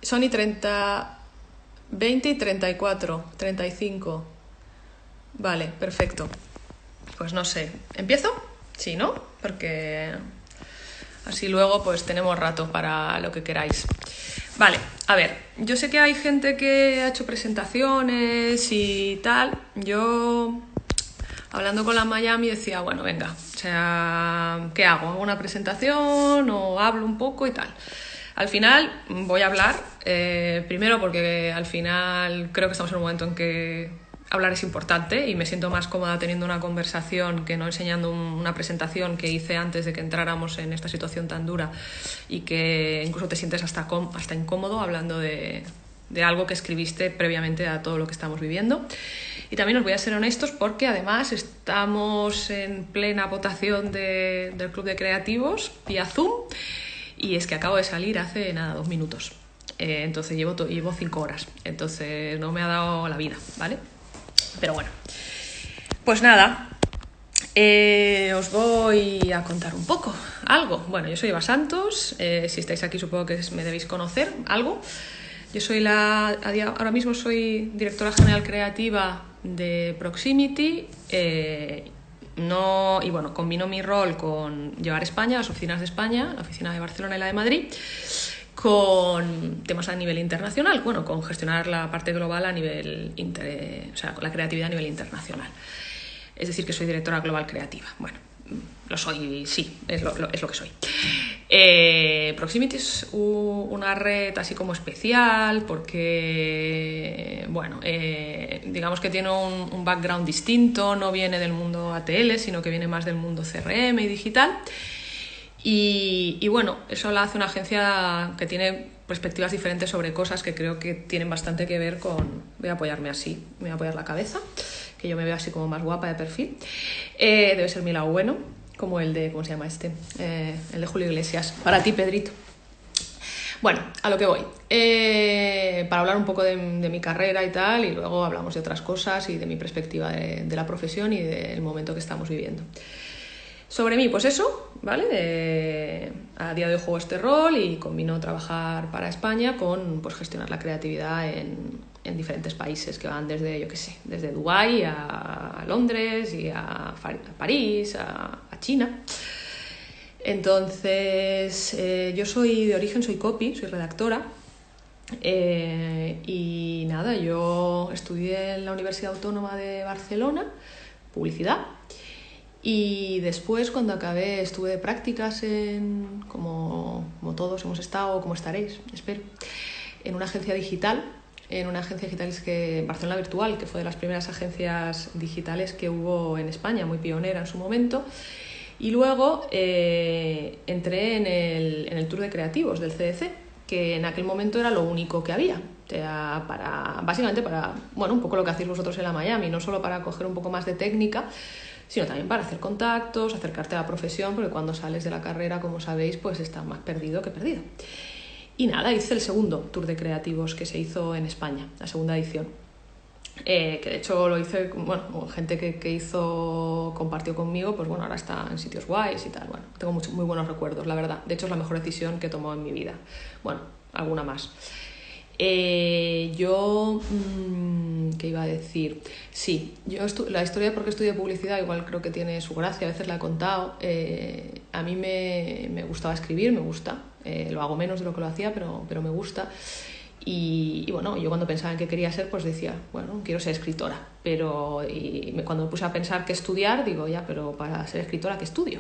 Son y 30, 20 y 34, 35. Vale, perfecto. Pues no sé, ¿empiezo? Sí, ¿no? Porque así luego pues tenemos rato para lo que queráis. Vale, a ver, yo sé que hay gente que ha hecho presentaciones y tal. Yo, hablando con la Miami, decía, bueno, venga, o sea, ¿qué hago? ¿Hago una presentación o hablo un poco y tal? Al final voy a hablar, primero porque al final creo que estamos en un momento en que hablar es importante y me siento más cómoda teniendo una conversación que no enseñando una presentación que hice antes de que entráramos en esta situación tan dura y que incluso te sientes hasta incómodo hablando de algo que escribiste previamente a todo lo que estamos viviendo. Y también os voy a ser honestos porque además estamos en plena votación del Club de Creativos vía Zoom y es que acabo de salir hace nada, 2 minutos. Entonces llevo 5 horas, entonces no me ha dado la vida, ¿vale? Pero bueno, pues nada, os voy a contar un poco, algo. Bueno, yo soy Eva Santos, si estáis aquí supongo que me debéis conocer algo. Yo soy ahora mismo soy directora general creativa de Proximity, y bueno, combino mi rol con llevar España, las oficinas de España, la oficina de Barcelona y la de Madrid, con temas a nivel internacional, bueno, con gestionar la parte global a nivel, o sea, la creatividad a nivel internacional. Es decir, que soy directora global creativa. Bueno, lo soy, sí, es lo que soy. Proximity es una red así como especial porque, bueno, digamos que tiene un background distinto, no viene del mundo ATL, sino que viene más del mundo CRM y digital. Y bueno, eso la hace una agencia que tiene perspectivas diferentes sobre cosas que creo que tienen bastante que ver con... Voy a apoyarme así, me voy a apoyar la cabeza, que yo me veo así como más guapa de perfil. Debe ser mi lado bueno, como el de... ¿Cómo se llama este? El de Julio Iglesias. Para ti, Pedrito. Bueno, a lo que voy. Para hablar un poco de mi carrera y tal, y luego hablamos de otras cosas y de mi perspectiva de la profesión y del momento que estamos viviendo. Sobre mí, pues eso, ¿vale? A día de hoy juego este rol y combino trabajar para España con pues, gestionar la creatividad en diferentes países que van desde, yo qué sé, desde Dubái a Londres y a París, a China. Entonces, yo soy de origen, soy copy, soy redactora. Y nada, yo estudié en la Universidad Autónoma de Barcelona, publicidad. Y después, cuando acabé, estuve de prácticas como todos hemos estado, como estaréis, espero, en una agencia digital, que Barcelona Virtual, que fue de las primeras agencias digitales que hubo en España, muy pionera en su momento. Y luego entré en el Tour de Creativos del CDC, que en aquel momento era lo único que había. O sea, básicamente para, bueno, un poco lo que hacéis vosotros en la Miami, no solo para coger un poco más de técnica, sino también para hacer contactos, acercarte a la profesión, porque cuando sales de la carrera, como sabéis, pues estás más perdido que perdido. Y nada, hice el segundo Tour de Creativos que se hizo en España, la segunda edición. Que de hecho lo hice, bueno, gente que compartió conmigo, pues bueno, ahora está en sitios guays y tal. Bueno, tengo muy buenos recuerdos, la verdad. De hecho es la mejor decisión que he tomado en mi vida. Bueno, alguna más. ¿Qué iba a decir? Sí, la historia de por qué estudié publicidad igual creo que tiene su gracia, a veces la he contado. A mí me gustaba escribir, me gusta, lo hago menos de lo que lo hacía, pero me gusta. Y bueno, yo cuando pensaba en qué quería ser, pues decía, bueno, quiero ser escritora. Cuando me puse a pensar qué estudiar, digo, ya, pero para ser escritora, ¿qué estudio?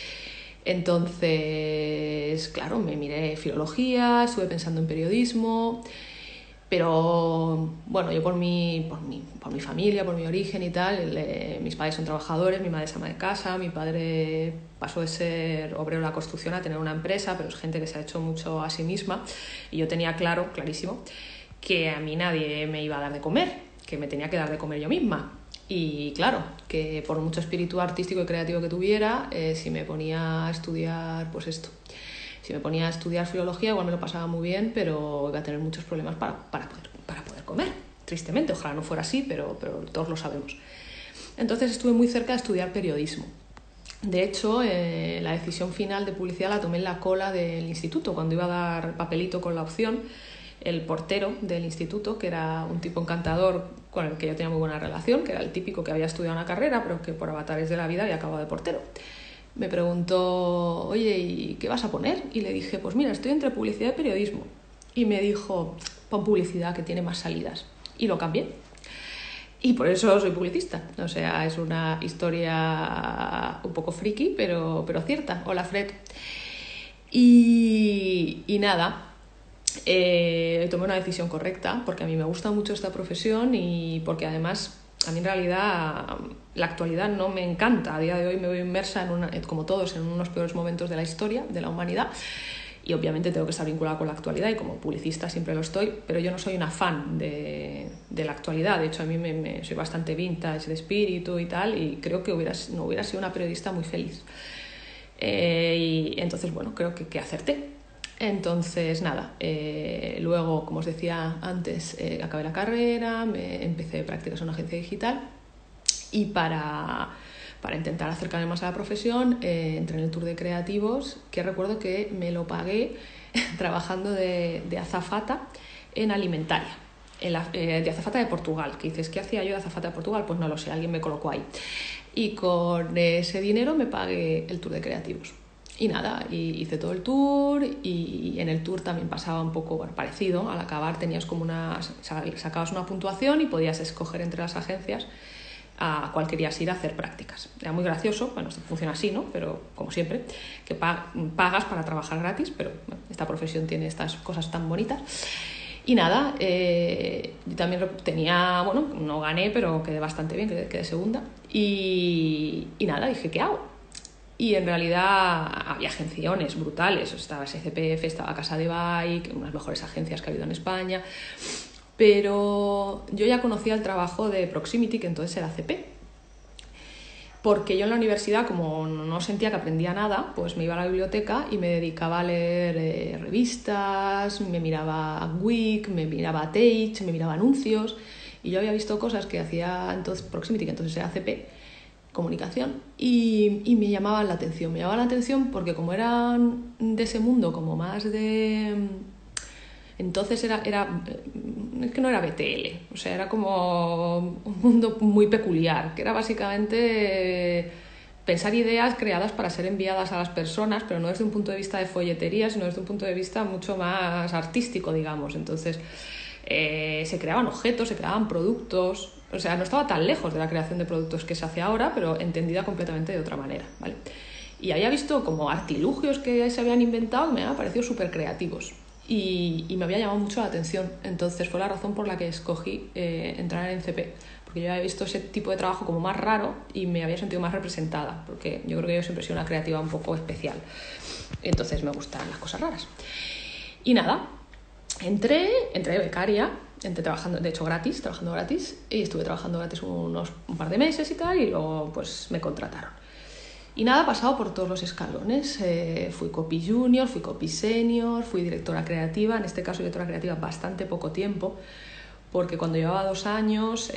Entonces, claro, me miré filología, estuve pensando en periodismo, pero bueno, yo por mi familia, por mi origen y tal, mis padres son trabajadores, mi madre es ama de casa, mi padre pasó de ser obrero de la construcción a tener una empresa, pero es gente que se ha hecho mucho a sí misma y yo tenía clarísimo, que a mí nadie me iba a dar de comer, que me tenía que dar de comer yo misma. Y claro, que por mucho espíritu artístico y creativo que tuviera, si me ponía a estudiar, pues esto, si me ponía a estudiar filología, igual me lo pasaba muy bien, pero iba a tener muchos problemas para poder comer. Tristemente, ojalá no fuera así, pero todos lo sabemos. Entonces estuve muy cerca de estudiar periodismo. De hecho, la decisión final de publicidad la tomé en la cola del instituto, cuando iba a dar papelito con la opción. el portero del instituto, que era un tipo encantador con el que yo tenía muy buena relación, que era el típico que había estudiado una carrera, pero que por avatares de la vida había acabado de portero. Me preguntó, oye, ¿y qué vas a poner? Y le dije, pues mira, estoy entre publicidad y periodismo. Y me dijo, pon publicidad, que tiene más salidas. Y lo cambié. Y por eso soy publicista. O sea, es una historia un poco friki, pero cierta. Hola, Fred. Y nada, tomé una decisión correcta, porque a mí me gusta mucho esta profesión y porque además a mí en realidad la actualidad no me encanta. A día de hoy me veo inmersa, como todos, en unos peores momentos de la historia, de la humanidad. Y obviamente tengo que estar vinculada con la actualidad y como publicista siempre lo estoy, pero yo no soy una fan de la actualidad. De hecho, a mí soy bastante vintage de espíritu y tal, y creo que no hubiera sido una periodista muy feliz. Y entonces, bueno, creo que acerté. Entonces, nada, luego, como os decía antes, acabé la carrera, empecé prácticas en una agencia digital y para intentar acercarme más a la profesión, entré en el tour de creativos, que recuerdo que me lo pagué trabajando de azafata en alimentaria, de azafata de Portugal. Que dices, ¿qué hacía yo de azafata de Portugal? Pues no lo sé, alguien me colocó ahí. Y con ese dinero me pagué el tour de creativos. Y nada, hice todo el tour y en el tour también pasaba un poco parecido. Al acabar tenías como sacabas una puntuación y podías escoger entre las agencias a cuál querías ir a hacer prácticas. Era muy gracioso, bueno, funciona así, ¿no? Pero como siempre, que pagas para trabajar gratis, pero bueno, esta profesión tiene estas cosas tan bonitas. Y nada, yo también tenía, bueno, no gané, pero quedé bastante bien, quedé segunda. Y nada, dije, ¿qué hago? Y en realidad había agenciones brutales, estaba SCPF, estaba Casa de Bike, unas mejores agencias que ha habido en España. Pero yo ya conocía el trabajo de Proximity, que entonces era CP. Porque yo en la universidad, como no sentía que aprendía nada, pues me iba a la biblioteca y me dedicaba a leer revistas, me miraba Wix, me miraba Take, me miraba anuncios. Y yo había visto cosas que hacía entonces Proximity, que entonces era CP, comunicación, y me llamaban la atención. Me llamaban la atención porque como eran de ese mundo, como más de... Entonces es que no era BTL, o sea, era como un mundo muy peculiar, que era básicamente pensar ideas creadas para ser enviadas a las personas, pero no desde un punto de vista de folletería, sino desde un punto de vista mucho más artístico, digamos. Entonces se creaban objetos, se creaban productos, o sea, no estaba tan lejos de la creación de productos que se hace ahora, pero entendida completamente de otra manera, ¿vale? Y había visto como artilugios que se habían inventado que me habían parecido súper creativos. Y me había llamado mucho la atención. Entonces fue la razón por la que escogí entrar en CP, porque yo había visto ese tipo de trabajo como más raro y me había sentido más representada, porque yo creo que yo siempre he sido una creativa un poco especial, entonces me gustan las cosas raras. Y nada, entré becaria, entré trabajando, de hecho trabajando gratis, y estuve trabajando gratis un par de meses y tal, y luego pues me contrataron. Y nada, he pasado por todos los escalones. Fui copy junior, fui copy senior, fui directora creativa. En este caso, directora creativa bastante poco tiempo, porque cuando llevaba 2 años,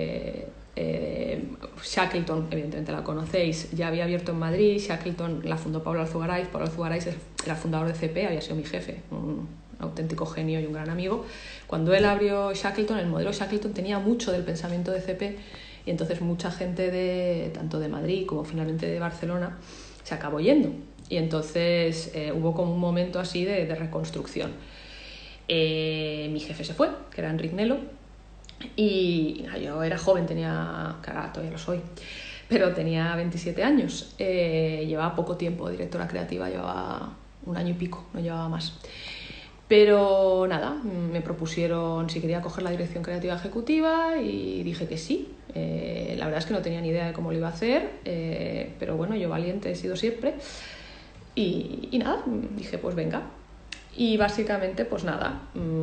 Shackleton, evidentemente la conocéis, ya había abierto en Madrid. Shackleton la fundó Pablo Alzugaray. Pablo Alzugaray era el fundador de CP, había sido mi jefe, un auténtico genio y un gran amigo. Cuando él abrió Shackleton, el modelo Shackleton tenía mucho del pensamiento de CP. Y entonces mucha gente tanto de Madrid como finalmente de Barcelona se acabó yendo. Y entonces hubo como un momento así de reconstrucción. Mi jefe se fue, que era Enric Nelo, y yo era joven, todavía lo soy, pero tenía 27 años. Llevaba poco tiempo directora creativa, llevaba 1 año y pico, no llevaba más. Pero nada, me propusieron si quería coger la dirección creativa ejecutiva y dije que sí. La verdad es que no tenía ni idea de cómo lo iba a hacer, pero bueno, yo valiente he sido siempre. Y nada, dije pues venga. Y básicamente pues nada,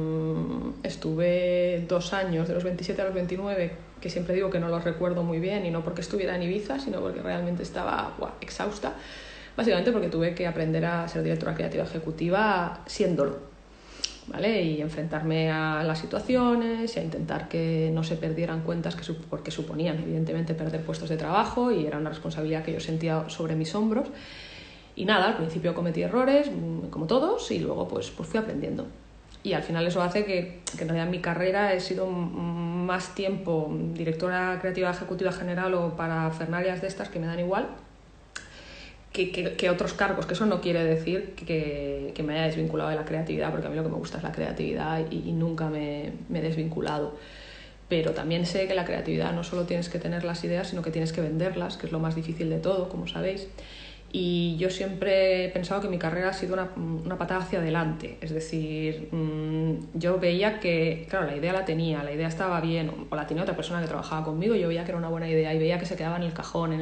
estuve 2 años, de los 27 a los 29, que siempre digo que no los recuerdo muy bien, y no porque estuviera en Ibiza, sino porque realmente estaba exhausta. Básicamente porque tuve que aprender a ser directora creativa ejecutiva siéndolo, ¿vale? Y enfrentarme a las situaciones y a intentar que no se perdieran cuentas, porque suponían evidentemente perder puestos de trabajo y era una responsabilidad que yo sentía sobre mis hombros. Y nada, al principio cometí errores, como todos, y luego pues fui aprendiendo. Y al final eso hace que en realidad en mi carrera he sido más tiempo directora creativa ejecutiva general o parafernalias de estas que me dan igual que otros cargos, que eso no quiere decir que me haya desvinculado de la creatividad, porque a mí lo que me gusta es la creatividad y nunca me he desvinculado. Pero también sé que la creatividad no solo tienes que tener las ideas, sino que tienes que venderlas, que es lo más difícil de todo, como sabéis. Y yo siempre he pensado que mi carrera ha sido una patada hacia adelante. Es decir, yo veía que, claro, la idea la idea estaba bien, o la tenía otra persona que trabajaba conmigo, yo veía que era una buena idea y veía que se quedaba en el cajón.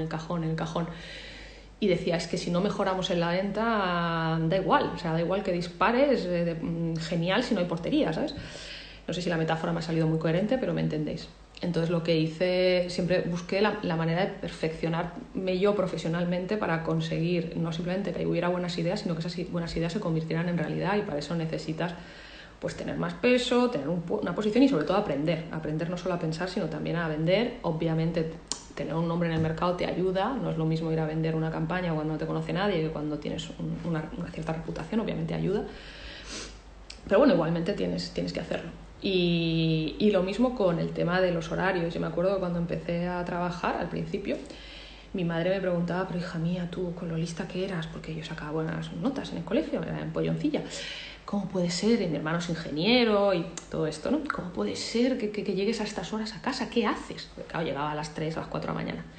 Y decía, es que si no mejoramos en la venta, da igual. O sea, da igual que dispares, genial si no hay portería, ¿sabes? No sé si la metáfora me ha salido muy coherente, pero me entendéis. Entonces lo que hice, siempre busqué la manera de perfeccionarme yo profesionalmente para conseguir no simplemente que hubiera buenas ideas, sino que esas buenas ideas se convirtieran en realidad, y para eso necesitas pues tener más peso, tener una posición y sobre todo aprender no solo a pensar, sino también a vender. Obviamente tener un nombre en el mercado te ayuda, no es lo mismo ir a vender una campaña cuando no te conoce nadie que cuando tienes una cierta reputación, obviamente ayuda, pero bueno, igualmente tienes que hacerlo. Y lo mismo con el tema de los horarios. Yo me acuerdo que cuando empecé a trabajar al principio, mi madre me preguntaba, pero hija mía, tú con lo lista que eras, porque yo sacaba buenas notas en el colegio, era en polloncilla, ¿cómo puede ser? Y mi hermano es ingeniero y todo esto, ¿no? ¿Cómo puede ser que llegues a estas horas a casa? ¿Qué haces? Porque claro, llegaba a las 3, a las 4 de la mañana.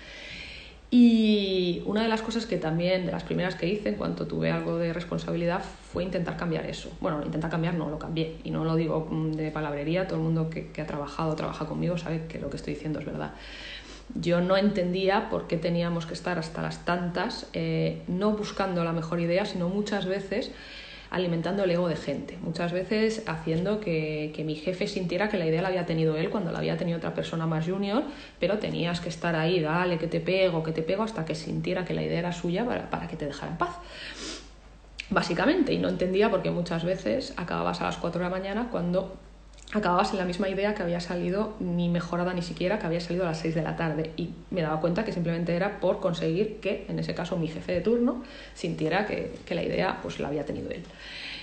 Y una de las cosas que también, de las primeras que hice en cuanto tuve algo de responsabilidad, fue intentar cambiar eso. Bueno, intentar cambiar no, lo cambié. Y no lo digo de palabrería, todo el mundo que ha trabaja conmigo sabe que lo que estoy diciendo es verdad. Yo no entendía por qué teníamos que estar hasta las tantas, no buscando la mejor idea, sino muchas veces alimentando el ego de gente, muchas veces haciendo que mi jefe sintiera que la idea la había tenido él cuando la había tenido otra persona más junior, pero tenías que estar ahí, dale, que te pego, hasta que sintiera que la idea era suya para que te dejara en paz, básicamente. Y no entendía por qué muchas veces acababas a las 4 de la mañana cuando acababas en la misma idea que había salido, ni mejorada ni siquiera, que había salido a las 6 de la tarde. Y me daba cuenta que simplemente era por conseguir que, en ese caso, mi jefe de turno sintiera que la idea pues la había tenido él.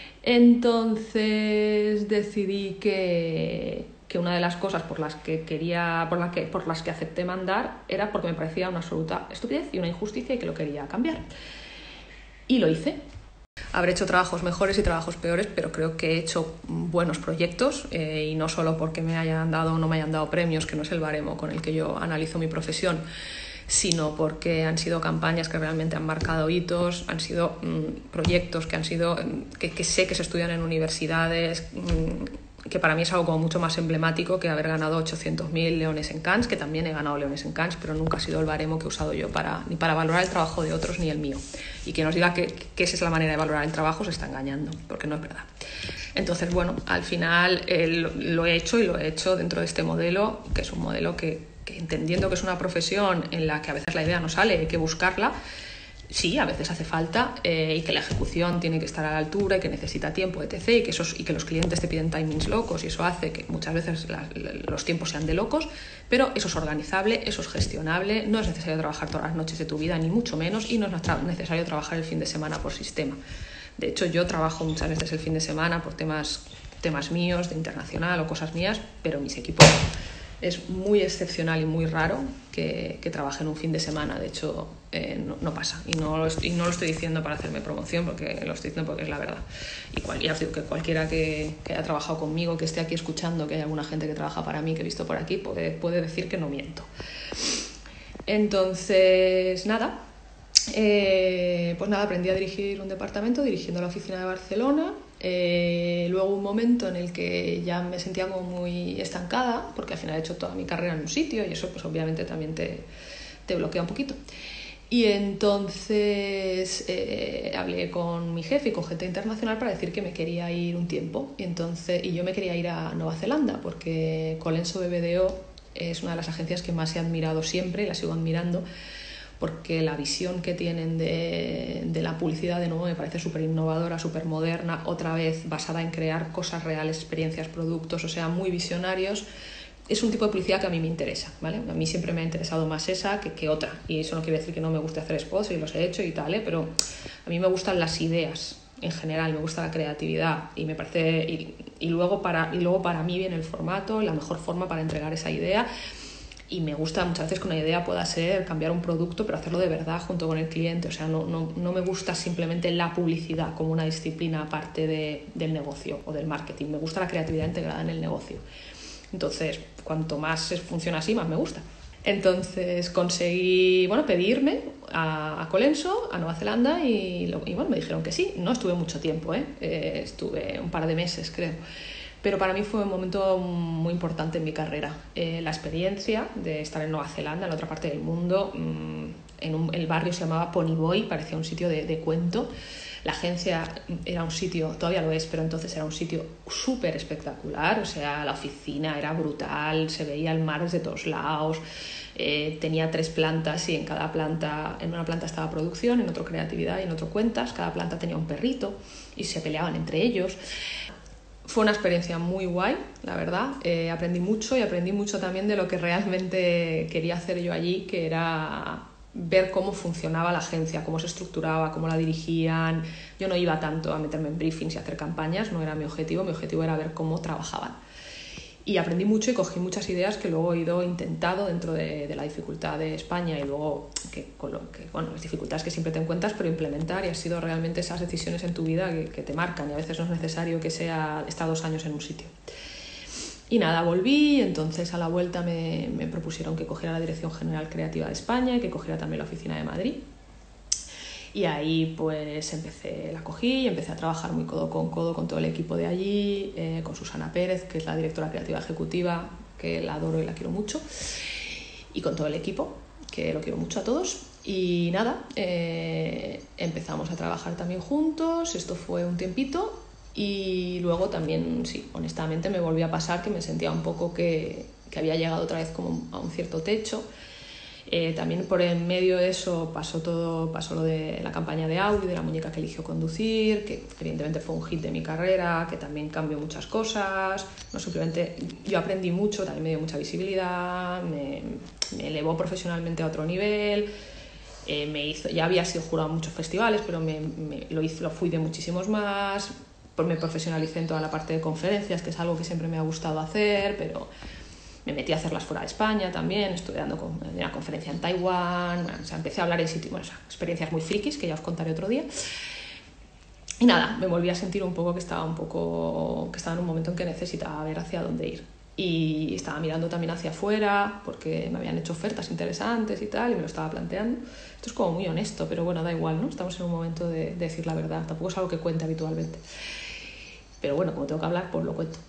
Entonces decidí que una de las cosas por las que acepté mandar era porque me parecía una absoluta estupidez y una injusticia y que lo quería cambiar. Y lo hice. Habré hecho trabajos mejores y trabajos peores, pero creo que he hecho buenos proyectos, y no solo porque me hayan dado o no me hayan dado premios, que no es el baremo con el que yo analizo mi profesión, sino porque han sido campañas que realmente han marcado hitos, han sido proyectos que sé que se estudian en universidades, que para mí es algo como mucho más emblemático que haber ganado 800.000 Leones en Cannes, que también he ganado Leones en Cannes, pero nunca ha sido el baremo que he usado yo ni para valorar el trabajo de otros ni el mío. Y quien nos diga que esa es la manera de valorar el trabajo se está engañando, porque no es verdad. Entonces, bueno, al final lo he hecho, y lo he hecho dentro de este modelo, que es un modelo que entendiendo que es una profesión en la que a veces la idea no sale, hay que buscarla. Sí, a veces hace falta, y que la ejecución tiene que estar a la altura y que necesita tiempo, etc. Y que los clientes te piden timings locos, y eso hace que muchas veces los tiempos sean de locos, pero eso es organizable, eso es gestionable, no es necesario trabajar todas las noches de tu vida, ni mucho menos, y no es necesario trabajar el fin de semana por sistema. De hecho, yo trabajo muchas veces el fin de semana por temas míos, de internacional o cosas mías, pero mis equipos es muy excepcional y muy raro que trabajen un fin de semana. De hecho, no pasa. Y no lo estoy diciendo para hacerme promoción, porque lo estoy diciendo porque es la verdad. Ya os digo que cualquiera que haya trabajado conmigo, que esté aquí escuchando, que hay alguna gente que trabaja para mí, que he visto por aquí, puede decir que no miento. Entonces, nada. Aprendí a dirigir un departamento dirigiendo la oficina de Barcelona. Luego un momento en el que ya me sentía como muy estancada, porque al final he hecho toda mi carrera en un sitio, y eso pues obviamente también te bloquea un poquito. Y entonces hablé con mi jefe y con gente internacional para decir que me quería ir un tiempo, y yo me quería ir a Nueva Zelanda, porque Colenso BBDO es una de las agencias que más he admirado siempre, y la sigo admirando, porque la visión que tienen de la publicidad, de nuevo, me parece súper innovadora, súper moderna, otra vez basada en crear cosas reales, experiencias, productos, o sea, muy visionarios. Es un tipo de publicidad que a mí me interesa, ¿vale? A mí siempre me ha interesado más esa que otra, y eso no quiere decir que no me guste hacer spots, y los he hecho y tal, pero a mí me gustan las ideas en general, me gusta la creatividad, y me parece, Y luego para mí viene el formato, la mejor forma para entregar esa idea. Y me gusta muchas veces que una idea pueda ser cambiar un producto, pero hacerlo de verdad junto con el cliente. O sea, no me gusta simplemente la publicidad como una disciplina aparte del negocio o del marketing. Me gusta la creatividad integrada en el negocio. Entonces, cuanto más funciona así, más me gusta. Entonces conseguí pedirme a Colenso, a Nueva Zelanda, y me dijeron que sí. No estuve mucho tiempo, estuve un par de meses, creo. Pero para mí fue un momento muy importante en mi carrera. La experiencia de estar en Nueva Zelanda, en la otra parte del mundo, el barrio se llamaba Ponyboy, parecía un sitio de cuento. La agencia era un sitio, todavía lo es, pero entonces era un sitio súper espectacular. O sea, la oficina era brutal, se veía el mar desde todos lados. Tenía 3 plantas y en una planta estaba producción, en otro creatividad y en otro cuentas. Cada planta tenía un perrito y se peleaban entre ellos. Fue una experiencia muy guay, la verdad. Aprendí mucho y aprendí mucho también de lo que realmente quería hacer yo allí, que era ver cómo funcionaba la agencia, cómo se estructuraba, cómo la dirigían. Yo no iba tanto a meterme en briefings y hacer campañas, no era mi objetivo era ver cómo trabajaban. Y aprendí mucho y cogí muchas ideas que luego he ido intentando dentro de la dificultad de España y luego las dificultades que siempre te encuentras, pero implementar, y ha sido realmente esas decisiones en tu vida que te marcan, y a veces no es necesario que sea estar 2 años en un sitio. Y nada, volví, entonces a la vuelta me propusieron que cogiera la Dirección General Creativa de España y que cogiera también la oficina de Madrid. Y ahí pues la cogí y empecé a trabajar muy codo con todo el equipo de allí, con Susana Pérez, que es la directora creativa ejecutiva, que la adoro y la quiero mucho, y con todo el equipo, que lo quiero mucho a todos. Y nada, empezamos a trabajar también juntos, esto fue un tiempito, y luego también, sí, honestamente me volvió a pasar que me sentía un poco que había llegado otra vez como a un cierto techo. También por en medio de eso pasó lo de la campaña de Audi, de la muñeca que eligió conducir, que evidentemente fue un hit de mi carrera, que también cambió muchas cosas. No simplemente yo aprendí mucho, también me dio mucha visibilidad, me elevó profesionalmente a otro nivel. Ya había sido jurado en muchos festivales, pero lo fui de muchísimos más. Me profesionalicé en toda la parte de conferencias, que es algo que siempre me ha gustado hacer, pero me metí a hacerlas fuera de España también. Estuve dando una conferencia en Taiwán, empecé a hablar en sitios, experiencias muy frikis que ya os contaré otro día. Y nada, me volví a sentir un poco que estaba en un momento en que necesitaba ver hacia dónde ir. Y estaba mirando también hacia afuera porque me habían hecho ofertas interesantes y tal, y me lo estaba planteando. Esto es como muy honesto, pero bueno, da igual, ¿no? Estamos en un momento de decir la verdad, tampoco es algo que cuente habitualmente. Pero bueno, como tengo que hablar, pues lo cuento.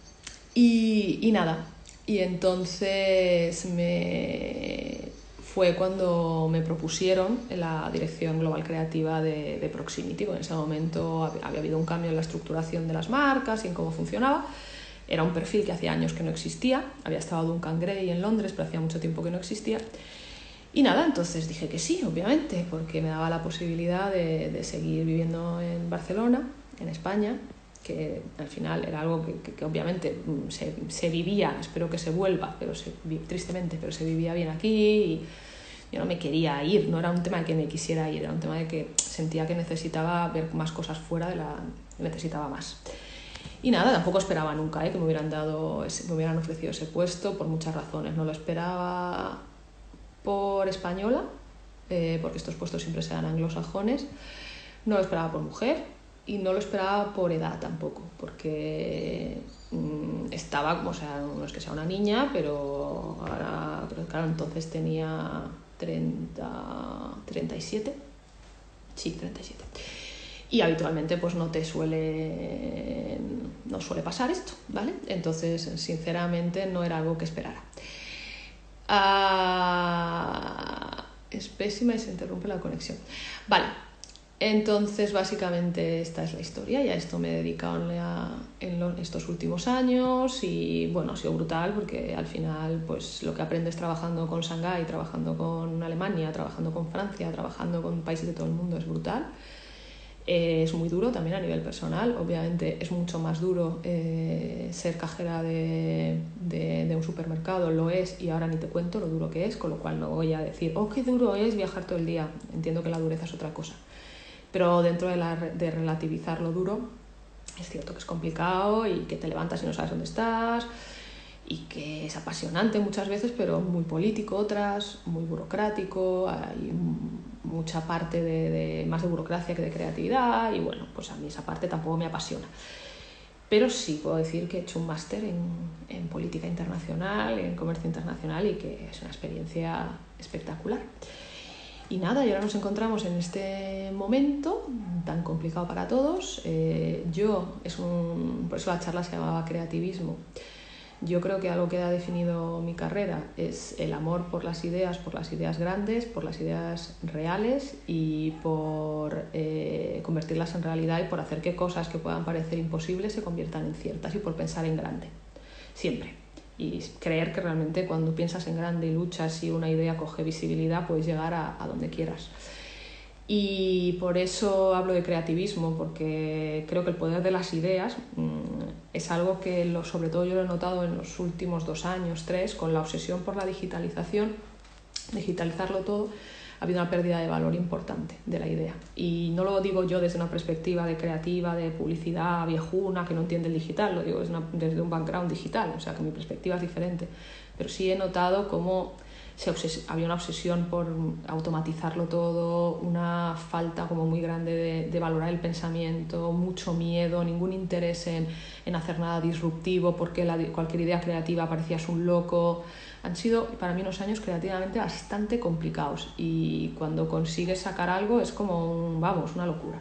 Y nada, y entonces fue cuando me propusieron la dirección global creativa de Proximity, porque en ese momento había habido un cambio en la estructuración de las marcas y en cómo funcionaba. Era un perfil que hacía años que no existía, había estado Duncan Gray en Londres, pero hacía mucho tiempo que no existía. Y nada, entonces dije que sí, obviamente, porque me daba la posibilidad de seguir viviendo en Barcelona, en España, que al final era algo que obviamente se vivía, espero que se vuelva, tristemente, pero se vivía bien aquí, y yo no me quería ir, no era un tema de que me quisiera ir, era un tema de que sentía que necesitaba ver más cosas fuera, necesitaba más. Y nada, tampoco esperaba nunca que me hubieran ofrecido ese puesto, por muchas razones. No lo esperaba por española, porque estos puestos siempre se dan anglosajones, no lo esperaba por mujer, y no lo esperaba por edad tampoco, porque estaba, no es que sea una niña, pero claro, entonces tenía 37. Sí, 37. Y habitualmente pues no suele pasar esto, ¿vale? Entonces, sinceramente, no era algo que esperara. Es pésima y se interrumpe la conexión. Vale. Entonces, básicamente, esta es la historia, y a esto me he dedicado en estos últimos años, y bueno, ha sido brutal porque al final pues lo que aprendes trabajando con Shanghái, trabajando con Alemania, trabajando con Francia, trabajando con países de todo el mundo es brutal. Es muy duro también a nivel personal, obviamente es mucho más duro ser cajera de un supermercado, lo es, y ahora ni te cuento lo duro que es, con lo cual no voy a decir, oh, qué duro es viajar todo el día, entiendo que la dureza es otra cosa. Pero dentro de relativizar lo duro, Es cierto que es complicado y que te levantas y no sabes dónde estás y que es apasionante muchas veces, pero muy político otras, muy burocrático, hay mucha parte más de burocracia que de creatividad y bueno, pues a mí esa parte tampoco me apasiona. Pero sí puedo decir que he hecho un máster en política internacional, en comercio internacional y que es una experiencia espectacular. Y nada, y ahora nos encontramos en este momento tan complicado para todos. Por eso la charla se llamaba creativismo. Yo creo que algo que ha definido mi carrera es el amor por las ideas grandes, por las ideas reales y por convertirlas en realidad y por hacer que cosas que puedan parecer imposibles se conviertan en ciertas y por pensar en grande, siempre. Y creer que realmente cuando piensas en grande y luchas y una idea coge visibilidad puedes llegar a donde quieras. Y por eso hablo de creativismo, porque creo que el poder de las ideas es algo que sobre todo yo lo he notado en los últimos 2 años, 3, con la obsesión por la digitalización, digitalizarlo todo, ha habido una pérdida de valor importante de la idea. Y no lo digo yo desde una perspectiva de creativa, de publicidad viejuna, que no entiende el digital, lo digo desde un background digital, o sea que mi perspectiva es diferente. Pero sí he notado cómo había una obsesión por automatizarlo todo, una falta como muy grande de valorar el pensamiento, mucho miedo, ningún interés en hacer nada disruptivo porque cualquier idea creativa parecías un loco. Han sido para mí unos años creativamente bastante complicados y cuando consigues sacar algo es como una locura.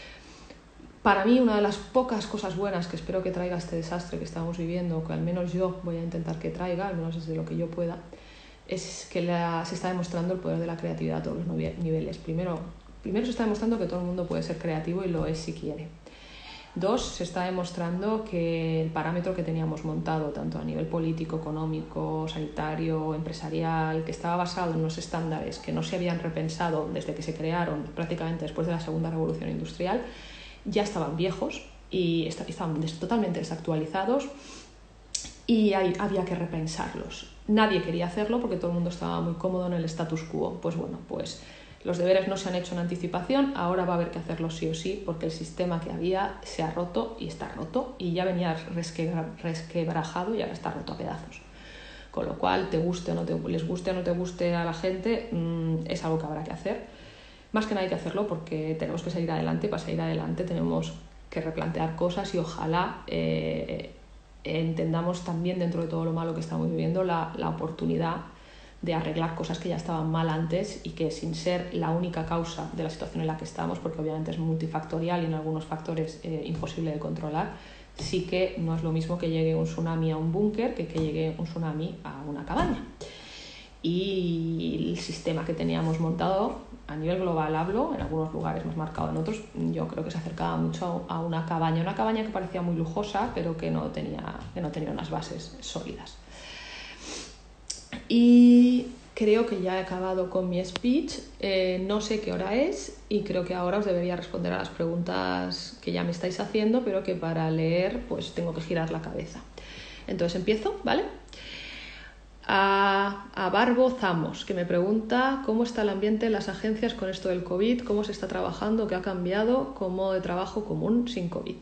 Para mí una de las pocas cosas buenas que espero que traiga este desastre que estamos viviendo, o que al menos yo voy a intentar que traiga, al menos desde lo que yo pueda, es que se está demostrando el poder de la creatividad a todos los niveles. Primero se está demostrando que todo el mundo puede ser creativo y lo es si quiere. 2, se está demostrando que el parámetro que teníamos montado, tanto a nivel político, económico, sanitario, empresarial, que estaba basado en unos estándares que no se habían repensado desde que se crearon prácticamente después de la Segunda Revolución Industrial, ya estaban viejos y estaban totalmente desactualizados y había que repensarlos. Nadie quería hacerlo porque todo el mundo estaba muy cómodo en el status quo. Pues bueno, pues los deberes no se han hecho en anticipación, ahora va a haber que hacerlo sí o sí porque el sistema que había se ha roto y está roto y ya venía resquebrajado y ahora está roto a pedazos. Con lo cual, les guste o no te guste a la gente, es algo que habrá que hacer. Más que nada hay que hacerlo porque tenemos que salir adelante. Para salir adelante tenemos que replantear cosas y ojalá entendamos también dentro de todo lo malo que estamos viviendo la oportunidad de arreglar cosas que ya estaban mal antes y que sin ser la única causa de la situación en la que estamos, porque obviamente es multifactorial y en algunos factores imposible de controlar, sí que no es lo mismo que llegue un tsunami a un búnker que llegue un tsunami a una cabaña. Y el sistema que teníamos montado a nivel global, hablo, en algunos lugares más marcado, en otros yo creo que se acercaba mucho a una cabaña que parecía muy lujosa pero que no tenía unas bases sólidas. Y creo que ya he acabado con mi speech, no sé qué hora es y creo que ahora os debería responder a las preguntas que ya me estáis haciendo, pero que para leer pues tengo que girar la cabeza. Entonces empiezo, ¿vale? A Barbo Zamos, que me pregunta cómo está el ambiente en las agencias con esto del COVID, cómo se está trabajando, qué ha cambiado como de trabajo común sin COVID.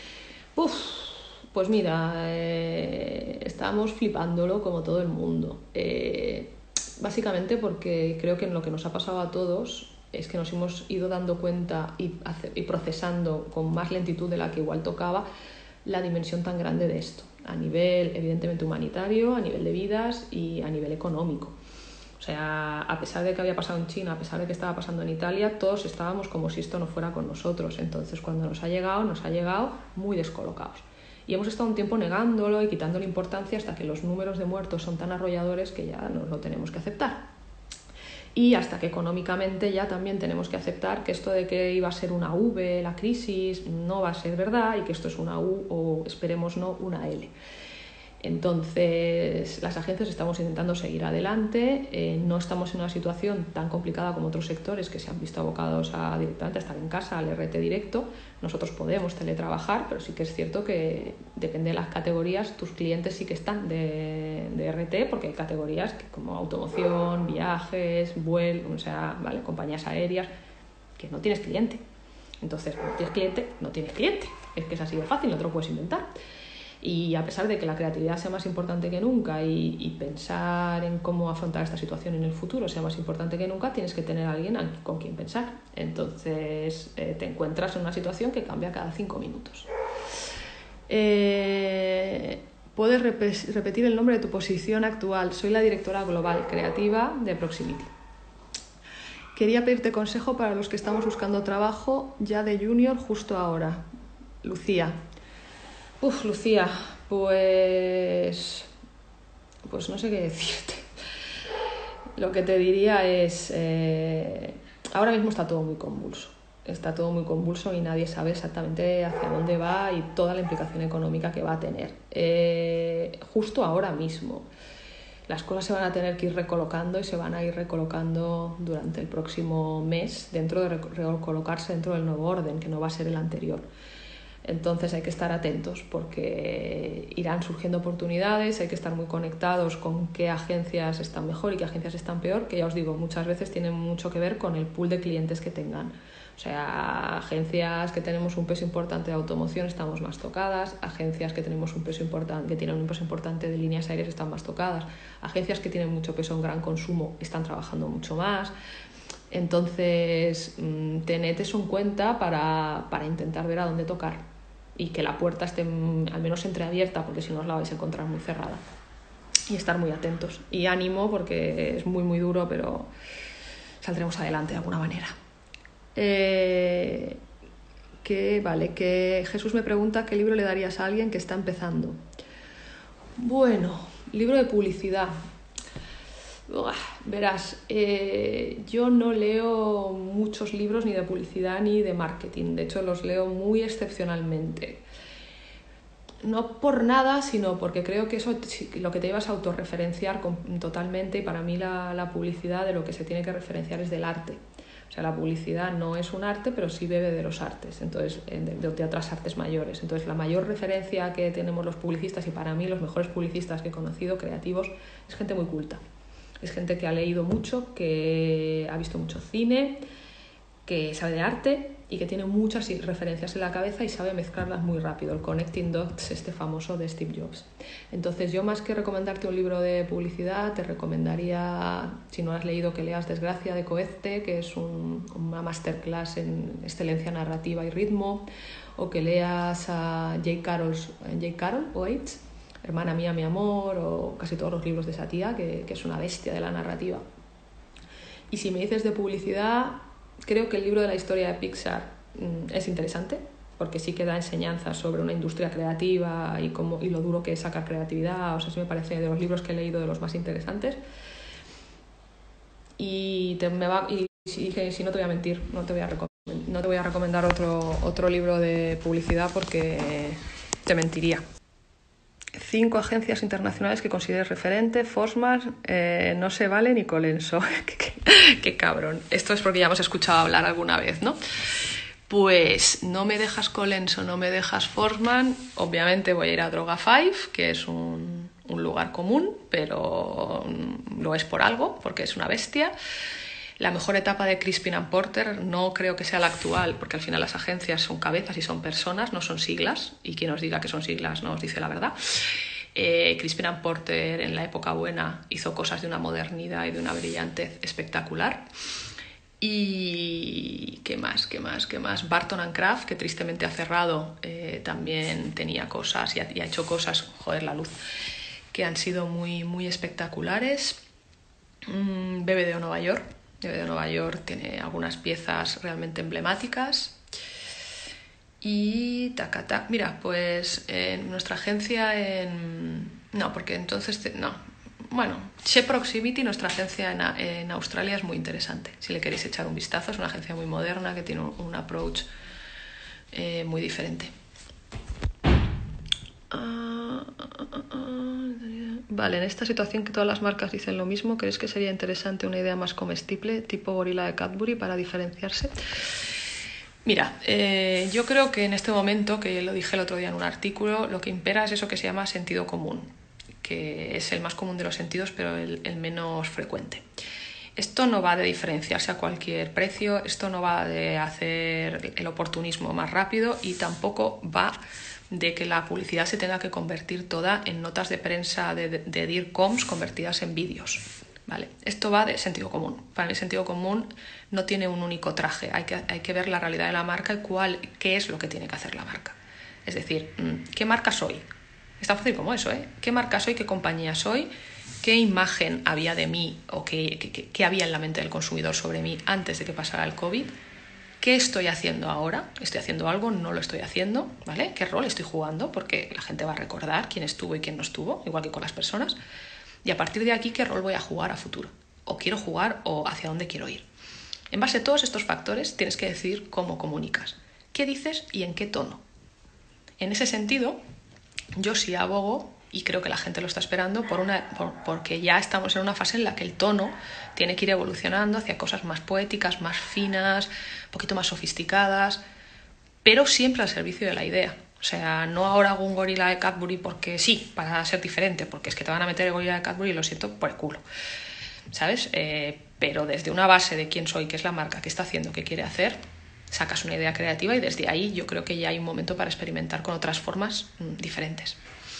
Pues mira, estamos flipándolo como todo el mundo. Básicamente porque creo que en lo que nos ha pasado a todos es que nos hemos ido dando cuenta y procesando con más lentitud de la que igual tocaba la dimensión tan grande de esto, a nivel evidentemente humanitario, a nivel de vidas y a nivel económico. O sea, a pesar de que había pasado en China, a pesar de que estaba pasando en Italia, todos estábamos como si esto no fuera con nosotros. Entonces, cuando nos ha llegado muy descolocados. Y hemos estado un tiempo negándolo y quitándole importancia hasta que los números de muertos son tan arrolladores que ya nos lo tenemos que aceptar. Y hasta que económicamente ya también tenemos que aceptar que esto de que iba a ser una V, la crisis, no va a ser verdad y que esto es una U o esperemos no una L. Entonces, las agencias estamos intentando seguir adelante, no estamos en una situación tan complicada como otros sectores que se han visto abocados directamente a estar en casa, al RT directo. Nosotros podemos teletrabajar, pero sí que es cierto que depende de las categorías, tus clientes sí que están de RT, porque hay categorías como automoción, viajes, vuelos, o sea, ¿vale? Compañías aéreas, que no tienes cliente. Entonces, no tienes cliente. Es que es así de fácil, no te lo puedes inventar. Y a pesar de que la creatividad sea más importante que nunca y pensar en cómo afrontar esta situación en el futuro sea más importante que nunca, tienes que tener a alguien con quien pensar. Entonces te encuentras en una situación que cambia cada 5 minutos. Puedes repetir el nombre de tu posición actual. Soy la directora global creativa de Proximity. Quería pedirte consejo para los que estamos buscando trabajo ya de junior justo ahora. Lucía. Lucía, pues no sé qué decirte. Lo que te diría es, ahora mismo está todo muy convulso. Está todo muy convulso y nadie sabe exactamente hacia dónde va y toda la implicación económica que va a tener. Justo ahora mismo. Las cosas se van a tener que ir recolocando y se van a ir recolocando durante el próximo mes dentro de recolocarse dentro del nuevo orden, que no va a ser el anterior. Entonces hay que estar atentos porque irán surgiendo oportunidades, hay que estar muy conectados con qué agencias están mejor y qué agencias están peor, que ya os digo, muchas veces tienen mucho que ver con el pool de clientes que tengan. O sea, agencias que tenemos un peso importante de automoción estamos más tocadas, agencias que tenemos un peso importante, que tienen un peso importante de líneas aéreas están más tocadas, agencias que tienen mucho peso en gran consumo están trabajando mucho más. Entonces, tened eso en cuenta para intentar ver a dónde tocar y que la puerta esté al menos entreabierta, porque si no os la vais a encontrar muy cerrada. Y estar muy atentos. Y ánimo, porque es muy, muy duro, pero saldremos adelante de alguna manera. Que Jesús me pregunta qué libro le darías a alguien que está empezando. Bueno, libro de publicidad. Verás, yo no leo muchos libros ni de publicidad ni de marketing, de hecho los leo muy excepcionalmente. No por nada, sino porque creo que eso lo que te lleva es a autorreferenciar totalmente, y para mí la publicidad de lo que se tiene que referenciar es del arte. O sea, la publicidad no es un arte, pero sí bebe de los artes, entonces de otras artes mayores. Entonces la mayor referencia que tenemos los publicistas, y para mí los mejores publicistas que he conocido, creativos, es gente muy culta. Es gente que ha leído mucho, que ha visto mucho cine, que sabe de arte y que tiene muchas referencias en la cabeza y sabe mezclarlas muy rápido. El connecting dots famoso de Steve Jobs. Entonces yo, más que recomendarte un libro de publicidad, te recomendaría, si no has leído, que leas Desgracia de Coezte, que es una masterclass en excelencia narrativa y ritmo, o que leas a J. Carol Oates, Hermana mía, mi amor, o casi todos los libros de esa tía, que es una bestia de la narrativa. Y si me dices de publicidad, creo que el libro de la historia de Pixar es interesante, porque sí que da enseñanzas sobre una industria creativa y lo duro que es sacar creatividad. O sea, sí me parece de los libros que he leído de los más interesantes. Y si no te voy a mentir, no te voy a recomendar otro libro de publicidad porque te mentiría. 5 agencias internacionales que consideres referente. Forsman, no se vale ni Colenso. Qué cabrón. Esto es porque ya hemos escuchado hablar alguna vez, ¿no? Pues no me dejas Colenso, no me dejas Forsman. Obviamente voy a ir a Droga 5, que es un lugar común, pero lo es por algo, porque es una bestia. La mejor etapa de Crispin & Porter no creo que sea la actual, porque al final las agencias son cabezas y son personas, no son siglas, y quien os diga que son siglas no os dice la verdad. Crispin & Porter en la época buena hizo cosas de una modernidad y de una brillantez espectacular. Y ¿qué más? Barton & Craft, que tristemente ha cerrado, también tenía cosas y ha hecho cosas, la luz, que han sido muy, muy espectaculares. BBDO Nueva York. BBDO Nueva York tiene algunas piezas realmente emblemáticas. Y mira, pues en nuestra agencia no, porque entonces no. Bueno, She Proximity, nuestra agencia en Australia, es muy interesante. Si le queréis echar un vistazo, es una agencia muy moderna que tiene un approach muy diferente. Vale, en esta situación que todas las marcas dicen lo mismo, ¿crees que sería interesante una idea más comestible, tipo gorila de Cadbury, para diferenciarse? Mira, yo creo que en este momento, que lo dije el otro día en un artículo, lo que impera es eso que se llama sentido común, que es el más común de los sentidos, pero el menos frecuente. Esto no va de diferenciarse a cualquier precio, esto no va de hacer el oportunismo más rápido y tampoco va de que la publicidad se tenga que convertir toda en notas de prensa de DIRCOMs convertidas en vídeos. ¿Vale? Esto va de sentido común. Para mí el sentido común no tiene un único traje, hay que ver la realidad de la marca y qué es lo que tiene que hacer la marca. Es decir, ¿qué marca soy? Es tan fácil como eso, ¿eh? ¿Qué marca soy? ¿Qué compañía soy? ¿Qué imagen había de mí o qué había en la mente del consumidor sobre mí antes de que pasara el COVID? ¿Qué estoy haciendo ahora? ¿Estoy haciendo algo? ¿No lo estoy haciendo? ¿Vale? ¿Qué rol estoy jugando? Porque la gente va a recordar quién estuvo y quién no estuvo, igual que con las personas. Y a partir de aquí, ¿qué rol voy a jugar a futuro? ¿O quiero jugar o hacia dónde quiero ir? En base a todos estos factores tienes que decidir cómo comunicas, qué dices y en qué tono. En ese sentido, yo sí abogo, y creo que la gente lo está esperando, porque ya estamos en una fase en la que el tono tiene que ir evolucionando hacia cosas más poéticas, más finas, un poquito más sofisticadas, pero siempre al servicio de la idea. O sea, no ahora hago un gorila de Cadbury porque sí, para ser diferente, porque es que te van a meter el gorila de Cadbury y lo siento por el culo, ¿sabes? Pero desde una base de quién soy, qué es la marca, qué está haciendo, qué quiere hacer, sacas una idea creativa y desde ahí yo creo que ya hay un momento para experimentar con otras formas diferentes.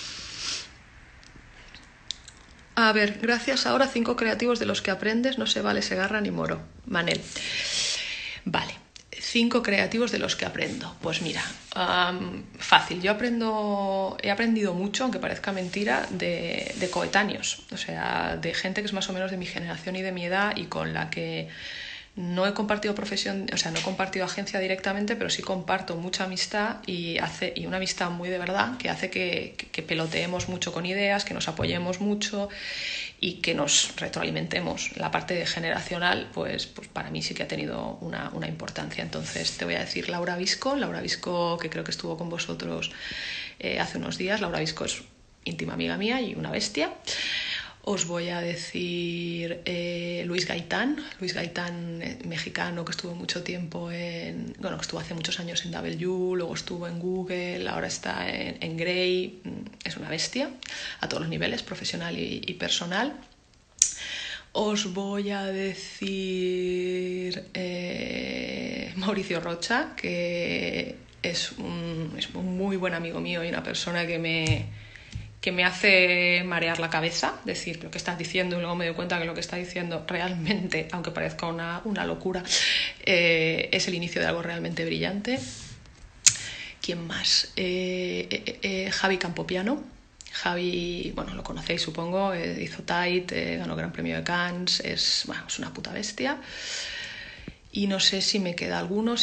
A ver, gracias ahora 5 creativos de los que aprendes, no se vale Segarra ni Moro. Manel. Vale, 5 creativos de los que aprendo. Pues mira, fácil. Yo he aprendido mucho, aunque parezca mentira, de coetáneos. O sea, de gente que es más o menos de mi generación y de mi edad y con la que no he compartido profesión, o sea, no he compartido agencia directamente, pero sí comparto mucha amistad y una amistad muy de verdad que hace que peloteemos mucho con ideas, que nos apoyemos mucho y que nos retroalimentemos. La parte generacional, pues para mí sí que ha tenido una importancia. Entonces te voy a decir Laura Visco, que creo que estuvo con vosotros hace unos días. Laura Visco es íntima amiga mía y una bestia. Os voy a decir Luis Gaitán, mexicano que estuvo mucho tiempo que estuvo hace muchos años en W, luego estuvo en Google, ahora está en Grey, es una bestia a todos los niveles, profesional y personal. Os voy a decir Mauricio Rocha, que es un muy buen amigo mío y una persona que me hace marear la cabeza, decir lo que estás diciendo y luego me doy cuenta que lo que está diciendo realmente, aunque parezca una locura, es el inicio de algo realmente brillante. ¿Quién más? Javi Campopiano. Javi, bueno, lo conocéis supongo, hizo Tight, ganó Gran Premio de Cannes, es una puta bestia. Y no sé si me queda alguno,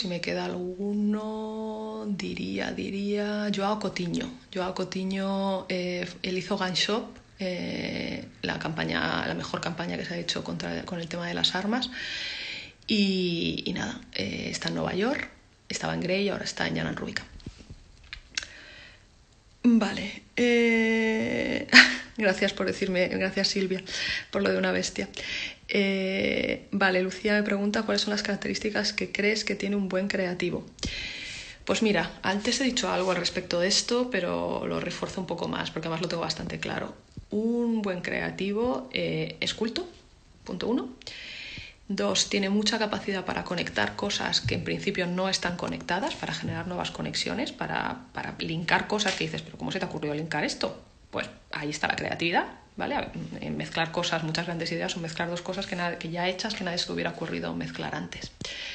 diría Joao Coutinho. Joao Coutinho, él hizo Gun Shop, la mejor campaña que se ha hecho con el tema de las armas. Y nada, está en Nueva York, estaba en Grey y ahora está en Jan Rubika. Vale, gracias por decirme, gracias Silvia por lo de una bestia. Vale, Lucía me pregunta cuáles son las características que crees que tiene un buen creativo. Pues mira, antes he dicho algo al respecto de esto, pero lo refuerzo un poco más porque además lo tengo bastante claro. Un buen creativo es culto, punto 1. 2, tiene mucha capacidad para conectar cosas que en principio no están conectadas, para generar nuevas conexiones, para linkar cosas que dices, pero ¿cómo se te ha ocurrido linkar esto? Pues ahí está la creatividad, ¿vale? En mezclar cosas, muchas grandes ideas, o mezclar dos cosas que ya hechas, que nadie se le hubiera ocurrido mezclar antes.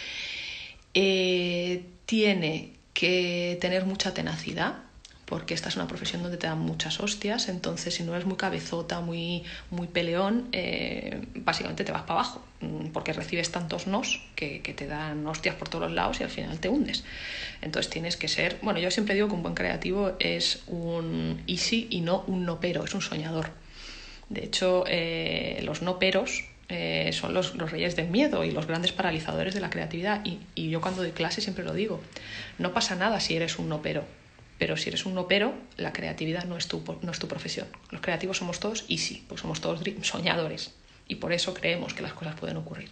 Tiene que tener mucha tenacidad, porque esta es una profesión donde te dan muchas hostias, entonces si no eres muy cabezota, muy peleón, básicamente te vas para abajo, porque recibes tantos nos que te dan hostias por todos los lados y al final te hundes. Entonces tienes que ser, bueno, yo siempre digo que un buen creativo es un easy y no un no pero, es un soñador. De hecho, los no peros son los reyes del miedo y los grandes paralizadores de la creatividad, y yo cuando doy clase siempre lo digo, no pasa nada si eres un no pero si eres un no pero, la creatividad no es tu profesión. Los creativos somos todos easy, pues somos todos soñadores y por eso creemos que las cosas pueden ocurrir.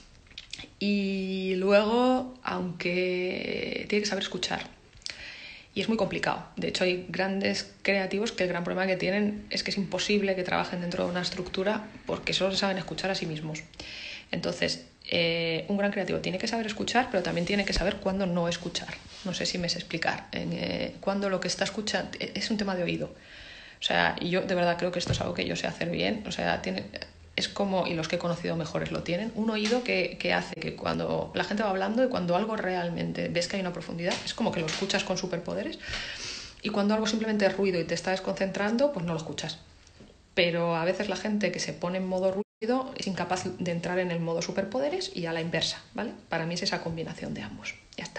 Y luego, aunque tiene que saber escuchar Y es muy complicado. De hecho, hay grandes creativos que el gran problema que tienen es que es imposible que trabajen dentro de una estructura porque solo se saben escuchar a sí mismos. Entonces, un gran creativo tiene que saber escuchar, pero también tiene que saber cuándo no escuchar. No sé si me sé explicar. Cuándo lo que está escuchando es un tema de oído. O sea, yo de verdad creo que esto es algo que yo sé hacer bien. O sea, es como, y los que he conocido mejores lo tienen, un oído que hace que cuando la gente va hablando y cuando algo realmente ves que hay una profundidad, es como que lo escuchas con superpoderes, y cuando algo simplemente es ruido y te está desconcentrando, pues no lo escuchas. Pero a veces la gente que se pone en modo ruido es incapaz de entrar en el modo superpoderes, y a la inversa, ¿vale? Para mí es esa combinación de ambos. Ya está.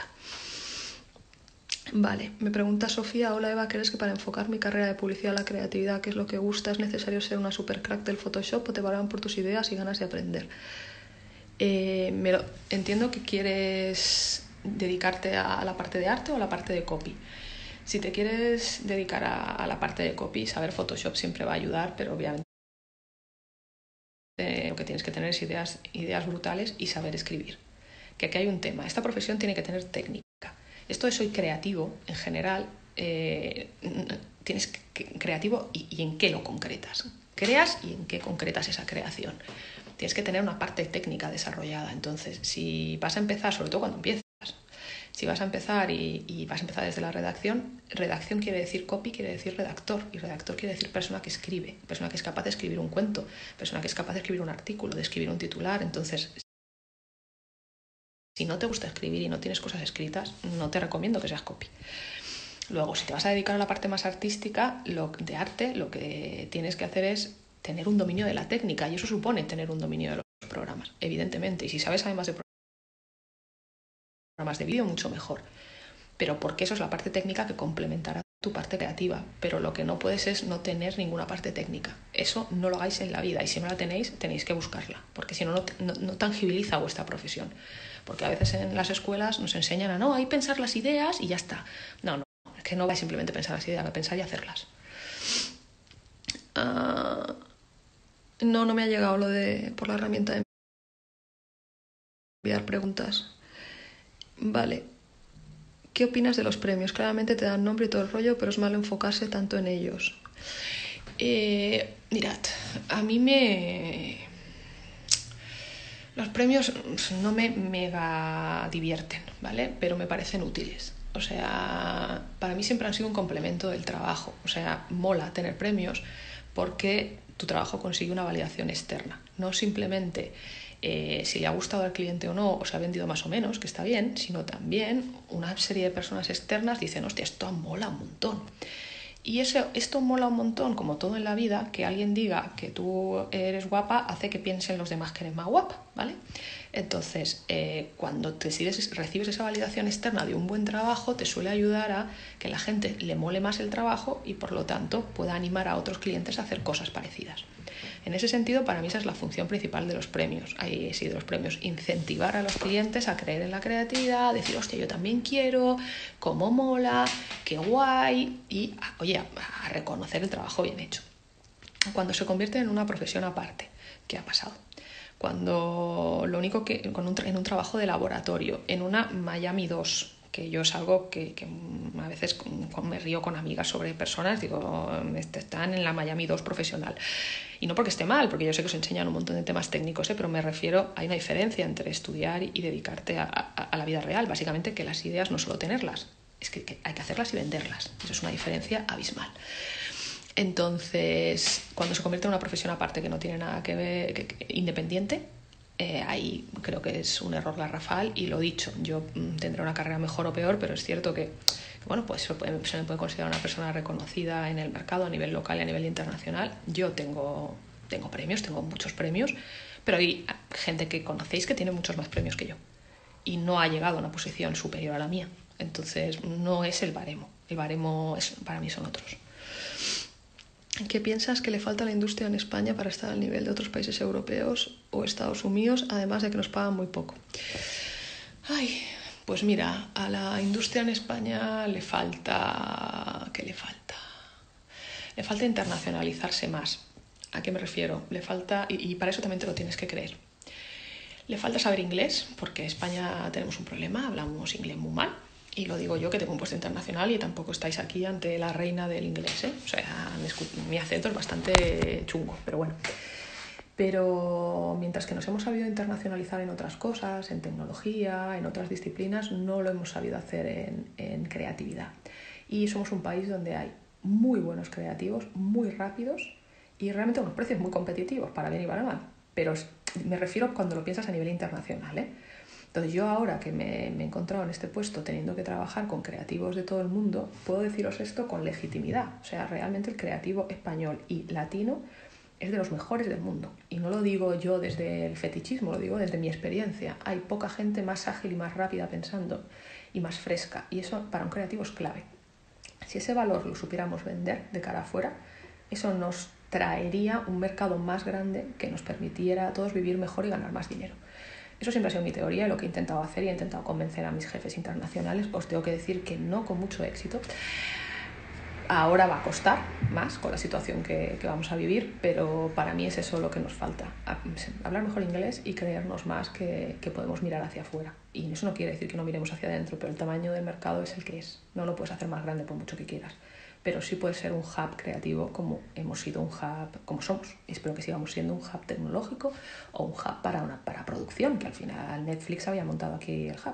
Vale, me pregunta Sofía: hola Eva, ¿crees que para enfocar mi carrera de publicidad a la creatividad, que es lo que gusta, es necesario ser una super crack del Photoshop o te valoran por tus ideas y ganas de aprender? Entiendo que quieres dedicarte a la parte de arte o a la parte de copy. Si te quieres dedicar a la parte de copy, saber Photoshop siempre va a ayudar, pero obviamente lo que tienes que tener es ideas brutales y saber escribir. Que aquí hay un tema. Esta profesión tiene que tener técnica. Esto de soy creativo, en general, tienes creativo y en qué lo concretas. Creas y en qué concretas esa creación. Tienes que tener una parte técnica desarrollada. Entonces, si vas a empezar, sobre todo cuando empiezas, si vas a empezar y vas a empezar desde la redacción quiere decir copy, quiere decir redactor, y redactor quiere decir persona que escribe, persona que es capaz de escribir un cuento, persona que es capaz de escribir un artículo, de escribir un titular. Entonces, si no te gusta escribir y no tienes cosas escritas, no te recomiendo que seas copy. Luego, si te vas a dedicar a la parte más artística, de arte, lo que tienes que hacer es tener un dominio de la técnica, y eso supone tener un dominio de los programas, evidentemente. Y si sabes además de programas de vídeo, mucho mejor. Pero porque eso es la parte técnica que complementará tu parte creativa. Pero lo que no puedes es no tener ninguna parte técnica. Eso no lo hagáis en la vida, y si no la tenéis que buscarla, porque si no, no tangibiliza vuestra profesión. Porque a veces en las escuelas nos enseñan a hay pensar las ideas y ya está. No, es que no vais simplemente a pensar las ideas, a pensar y hacerlas. No me ha llegado lo de por la herramienta de enviar preguntas. Vale. ¿Qué opinas de los premios? Claramente te dan nombre y todo el rollo, pero es malo enfocarse tanto en ellos. Mirad, a mí los premios no me mega divierten, ¿vale? Pero me parecen útiles. O sea, para mí siempre han sido un complemento del trabajo. O sea, mola tener premios porque tu trabajo consigue una validación externa. No simplemente si le ha gustado al cliente o no, o se ha vendido más o menos, que está bien, sino también una serie de personas externas dicen: hostia, esto mola un montón. Y esto mola un montón, como todo en la vida. Que alguien diga que tú eres guapa hace que piensen los demás que eres más guapa, ¿vale? Entonces, cuando recibes esa validación externa de un buen trabajo, te suele ayudar a que la gente le mole más el trabajo y por lo tanto pueda animar a otros clientes a hacer cosas parecidas. En ese sentido, para mí esa es la función principal de los premios. Ahí sí, de los premios: incentivar a los clientes a creer en la creatividad, decir: hostia, yo también quiero, cómo mola, qué guay, y oye, a reconocer el trabajo bien hecho. Cuando se convierte en una profesión aparte, ¿qué ha pasado? Cuando lo único que en un trabajo de laboratorio, en una Miami 2, que yo es algo que a veces me río con amigas sobre personas, digo, están en la Miami 2 profesional. Y no porque esté mal, porque yo sé que os enseñan un montón de temas técnicos, pero me refiero, hay una diferencia entre estudiar y dedicarte a la vida real. Básicamente, que las ideas no solo tenerlas, es que hay que hacerlas y venderlas. Eso es una diferencia abismal. Entonces, cuando se convierte en una profesión aparte que no tiene nada que ver, independiente, ahí creo que es un error garrafal. Y lo dicho, yo tendré una carrera mejor o peor, pero es cierto que bueno, pues se me puede considerar una persona reconocida en el mercado a nivel local y a nivel internacional. Yo tengo premios, tengo muchos premios, pero hay gente que conocéis que tiene muchos más premios que yo y no ha llegado a una posición superior a la mía. Entonces, no es el baremo. El baremo para mí son otros. ¿Qué piensas que le falta a la industria en España para estar al nivel de otros países europeos o Estados Unidos, además de que nos pagan muy poco? Pues mira, a la industria en España le falta... ¿Qué le falta? Le falta internacionalizarse más. ¿A qué me refiero? Le falta, y para eso también te lo tienes que creer, le falta saber inglés, porque en España tenemos un problema, hablamos inglés muy mal. Y lo digo yo, que tengo un puesto internacional y tampoco estáis aquí ante la reina del inglés, ¿eh? O sea, mi acento es bastante chungo, pero bueno. Pero mientras que nos hemos sabido internacionalizar en otras cosas, en tecnología, en otras disciplinas, no lo hemos sabido hacer en creatividad. Y somos un país donde hay muy buenos creativos, muy rápidos y realmente unos precios muy competitivos, para bien y para mal. Pero me refiero cuando lo piensas a nivel internacional, ¿eh? Entonces yo ahora que me he encontrado en este puesto teniendo que trabajar con creativos de todo el mundo, puedo deciros esto con legitimidad. O sea, realmente el creativo español y latino es de los mejores del mundo. Y no lo digo yo desde el fetichismo, lo digo desde mi experiencia. Hay poca gente más ágil y más rápida pensando y más fresca. Y eso para un creativo es clave. Si ese valor lo supiéramos vender de cara afuera, eso nos traería un mercado más grande que nos permitiera a todos vivir mejor y ganar más dinero. Eso siempre ha sido mi teoría y lo que he intentado hacer y he intentado convencer a mis jefes internacionales. Os tengo que decir que no con mucho éxito. Ahora va a costar más con la situación que vamos a vivir, pero para mí es eso lo que nos falta. Hablar mejor inglés y creernos más que podemos mirar hacia afuera. Y eso no quiere decir que no miremos hacia adentro, pero el tamaño del mercado es el que es. No lo puedes hacer más grande por mucho que quieras. Pero sí puede ser un hub creativo como hemos sido un hub, como somos. Y espero que sigamos siendo un hub tecnológico o un hub para producción, que al final Netflix había montado aquí el hub.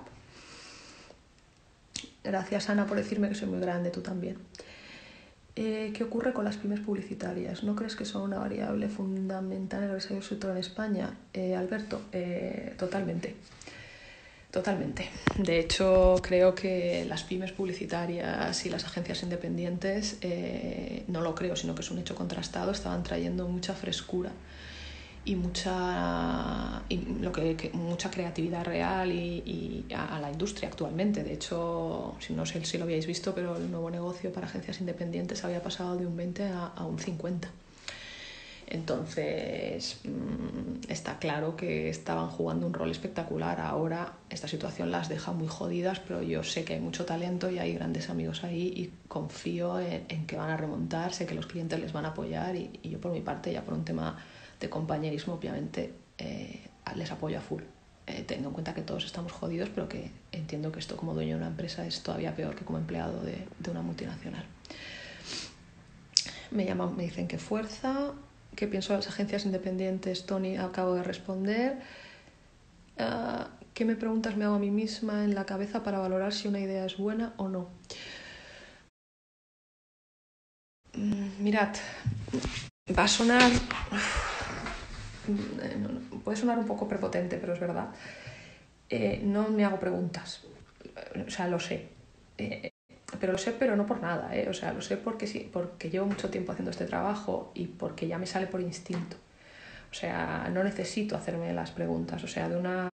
Gracias, Ana, por decirme que soy muy grande, tú también. ¿Qué ocurre con las pymes publicitarias? ¿No crees que son una variable fundamental en el desarrollo del sector en España? Alberto, totalmente. Totalmente. De hecho, creo que las pymes publicitarias y las agencias independientes, no lo creo, sino que es un hecho contrastado, estaban trayendo mucha frescura y mucha creatividad real y a la industria actualmente. De hecho, no sé si lo habíais visto, pero el nuevo negocio para agencias independientes había pasado de un 20 a un 50. Entonces, está claro que estaban jugando un rol espectacular. Ahora esta situación las deja muy jodidas, pero yo sé que hay mucho talento y hay grandes amigos ahí y confío en que van a remontar, sé que los clientes les van a apoyar y yo por mi parte, ya por un tema de compañerismo, obviamente les apoyo a full, teniendo en cuenta que todos estamos jodidos, pero que entiendo que esto como dueño de una empresa es todavía peor que como empleado de una multinacional. Me dicen que fuerza. ¿Qué pienso de las agencias independientes? Tony, acabo de responder. ¿Qué preguntas me hago a mí misma en la cabeza para valorar si una idea es buena o no? Mirad, va a sonar... puede sonar un poco prepotente, pero es verdad. No me hago preguntas. O sea, lo sé. Pero lo sé, pero no por nada, O sea, lo sé porque sí, porque llevo mucho tiempo haciendo este trabajo y porque ya me sale por instinto. O sea, no necesito hacerme las preguntas. O sea, de una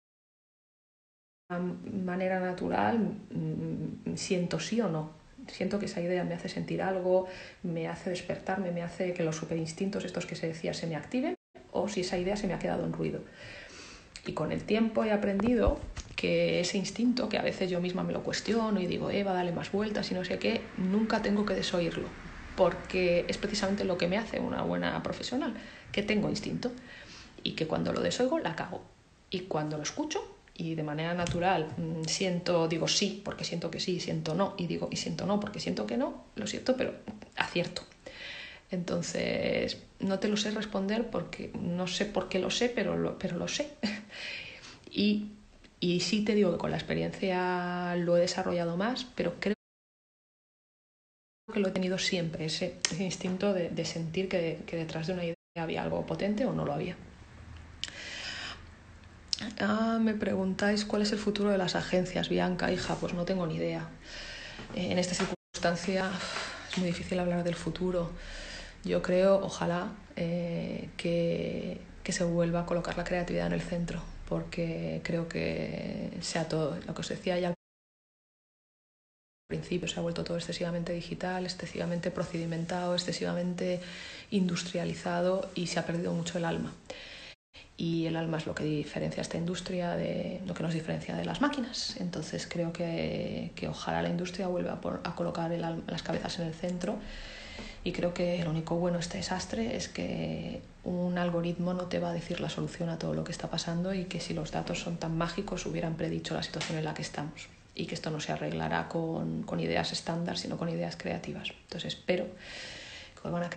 manera natural siento sí o no. Siento que esa idea me hace sentir algo, me hace despertarme, me hace que los superinstintos estos que se decía se me activen, o si esa idea se me ha quedado en ruido. Y con el tiempo he aprendido que ese instinto, que a veces yo misma me lo cuestiono y digo, Eva, dale más vueltas y no sé qué, nunca tengo que desoírlo, porque es precisamente lo que me hace una buena profesional, que tengo instinto y que cuando lo desoigo la cago. Y cuando lo escucho y de manera natural digo sí porque siento que sí, siento no, y siento no porque siento que no, lo siento, pero acierto. Entonces, no te lo sé responder porque no sé por qué lo sé, pero lo sé. Y sí te digo que con la experiencia lo he desarrollado más, pero creo que lo he tenido siempre, ese instinto de sentir que detrás de una idea había algo potente o no lo había. Me preguntáis cuál es el futuro de las agencias, Bianca, hija, pues no tengo ni idea. En esta circunstancia es muy difícil hablar del futuro. Yo creo, ojalá, que se vuelva a colocar la creatividad en el centro, porque creo que sea todo lo que os decía ya al principio, se ha vuelto todo excesivamente digital, excesivamente procedimentado, excesivamente industrializado y se ha perdido mucho el alma. Y el alma es lo que diferencia a esta industria de lo que nos diferencia de las máquinas. Entonces creo que ojalá la industria vuelva a colocar las cabezas en el centro. Y creo que lo único bueno de este desastre es que un algoritmo no te va a decir la solución a todo lo que está pasando y que si los datos son tan mágicos hubieran predicho la situación en la que estamos. y que esto no se arreglará con ideas estándar, sino con ideas creativas. Entonces espero que van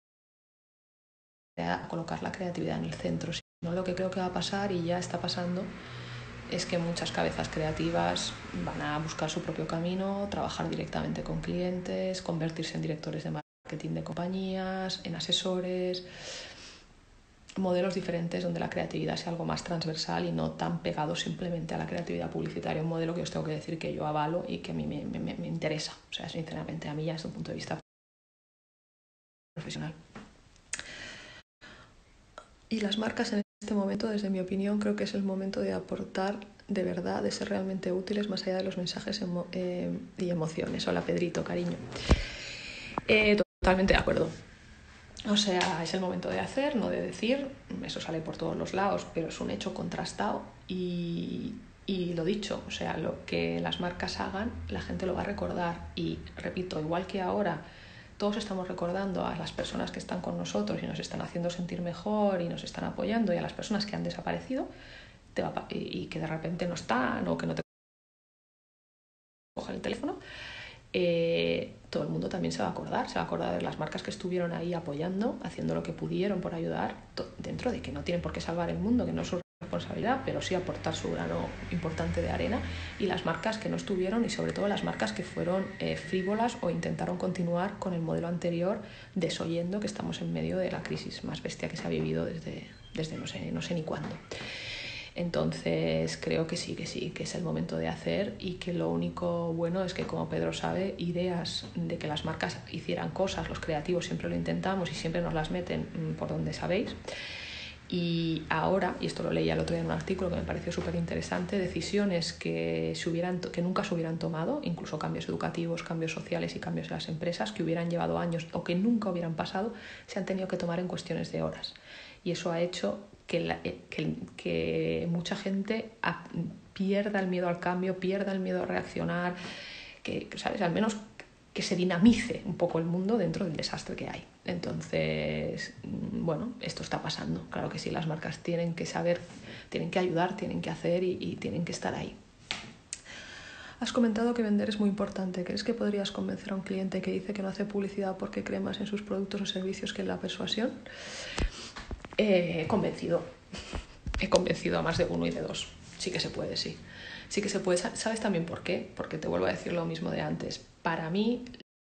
a colocar la creatividad en el centro. Si no, lo que creo que va a pasar, y ya está pasando, es que muchas cabezas creativas van a buscar su propio camino, trabajar directamente con clientes, convertirse en directores de marketing de compañías, en asesores, modelos diferentes donde la creatividad sea algo más transversal y no tan pegado simplemente a la creatividad publicitaria, un modelo que os tengo que decir que yo avalo y que a mí me interesa, o sea, sinceramente a mí ya desde un punto de vista profesional. Y las marcas en este momento, desde mi opinión, creo que es el momento de aportar de verdad, de ser realmente útiles más allá de los mensajes y emociones. Hola Pedrito, cariño. Totalmente de acuerdo. O sea, es el momento de hacer, no de decir. Eso sale por todos los lados, pero es un hecho contrastado y lo dicho, o sea, lo que las marcas hagan, la gente lo va a recordar. Y repito, igual que ahora todos estamos recordando a las personas que están con nosotros y nos están haciendo sentir mejor y nos están apoyando, y a las personas que han desaparecido y que de repente no están o que no te cogen el teléfono, todo el mundo también se va a acordar de las marcas que estuvieron ahí apoyando, haciendo lo que pudieron por ayudar, dentro de que no tienen por qué salvar el mundo, que no es su responsabilidad, pero sí aportar su grano importante de arena, y las marcas que no estuvieron, y sobre todo las marcas que fueron frívolas o intentaron continuar con el modelo anterior, desoyendo que estamos en medio de la crisis más bestia que se ha vivido desde no sé ni cuándo. Entonces creo que sí, que es el momento de hacer, y que lo único bueno es que, como Pedro sabe, ideas de que las marcas hicieran cosas, los creativos siempre lo intentamos y siempre nos las meten por donde sabéis. Y ahora, y esto lo leí el otro día en un artículo que me pareció súper interesante, decisiones que nunca se hubieran tomado, incluso cambios educativos, cambios sociales y cambios en las empresas que hubieran llevado años o que nunca hubieran pasado, se han tenido que tomar en cuestiones de horas. Y eso ha hecho que mucha gente pierda el miedo al cambio, pierda el miedo a reaccionar, que, ¿sabes?, al menos que se dinamice un poco el mundo dentro del desastre que hay. Entonces, bueno, esto está pasando. Claro que sí, las marcas tienen que saber, tienen que ayudar, tienen que hacer y tienen que estar ahí. Has comentado que vender es muy importante. ¿Crees que podrías convencer a un cliente que dice que no hace publicidad porque cree más en sus productos o servicios que en la persuasión? He convencido a más de uno y de dos. Sí que se puede, sí. Sí que se puede. ¿Sabes también por qué? Porque te vuelvo a decir lo mismo de antes. Para mí,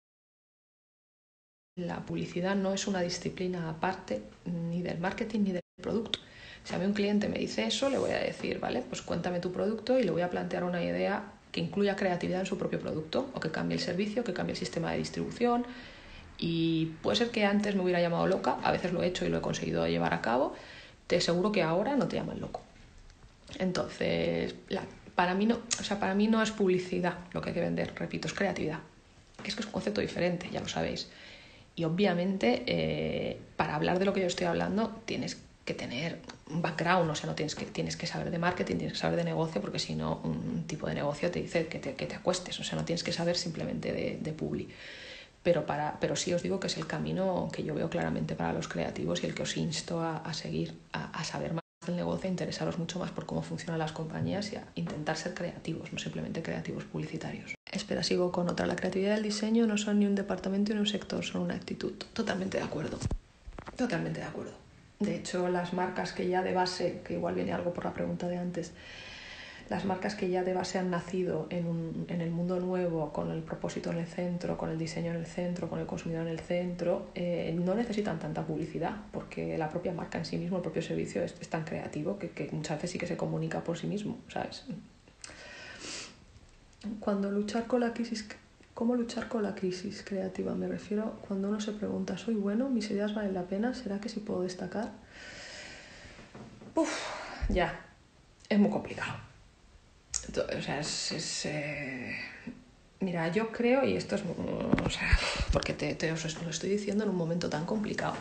la publicidad no es una disciplina aparte ni del marketing ni del producto. Si a mí un cliente me dice eso, le voy a decir, vale, pues cuéntame tu producto, y le voy a plantear una idea que incluya creatividad en su propio producto, o que cambie el servicio, que cambie el sistema de distribución. Y puede ser que antes me hubiera llamado loca, a veces lo he hecho y lo he conseguido llevar a cabo. Te aseguro que ahora no te llaman loco. Entonces, para mí no es publicidad lo que hay que vender, repito, es creatividad. Es que es un concepto diferente, ya lo sabéis. Y obviamente, para hablar de lo que yo estoy hablando, tienes que tener un background, o sea, tienes que saber de marketing, tienes que saber de negocio, porque si no, un tipo de negocio te dice que te acuestes, o sea, no tienes que saber simplemente de publi. Pero sí os digo que es el camino que yo veo claramente para los creativos, y el que os insto a seguir, a saber más del negocio, a interesaros mucho más por cómo funcionan las compañías y a intentar ser creativos, no simplemente creativos publicitarios. Espera, sigo con otra. La creatividad y el diseño no son ni un departamento ni un sector, son una actitud. Totalmente de acuerdo. Totalmente de acuerdo. De hecho, las marcas que ya de base, que igual viene algo por la pregunta de antes, las marcas que ya de base han nacido en el mundo nuevo, con el propósito en el centro, con el diseño en el centro, con el consumidor en el centro, no necesitan tanta publicidad, porque la propia marca en sí mismo, el propio servicio es tan creativo que muchas veces sí que se comunica por sí mismo, ¿sabes? ¿Cómo luchar con la crisis creativa? Me refiero cuando uno se pregunta, ¿soy bueno? ¿Mis ideas valen la pena? ¿Será que sí puedo destacar? Ya, es muy complicado. O sea, mira, yo creo, y esto es, o sea, porque os lo estoy diciendo en un momento tan complicado,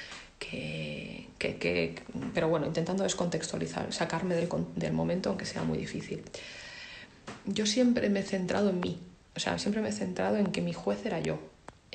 pero bueno, intentando descontextualizar, sacarme del momento, aunque sea muy difícil. Yo siempre me he centrado en mí, o sea, siempre me he centrado en que mi juez era yo,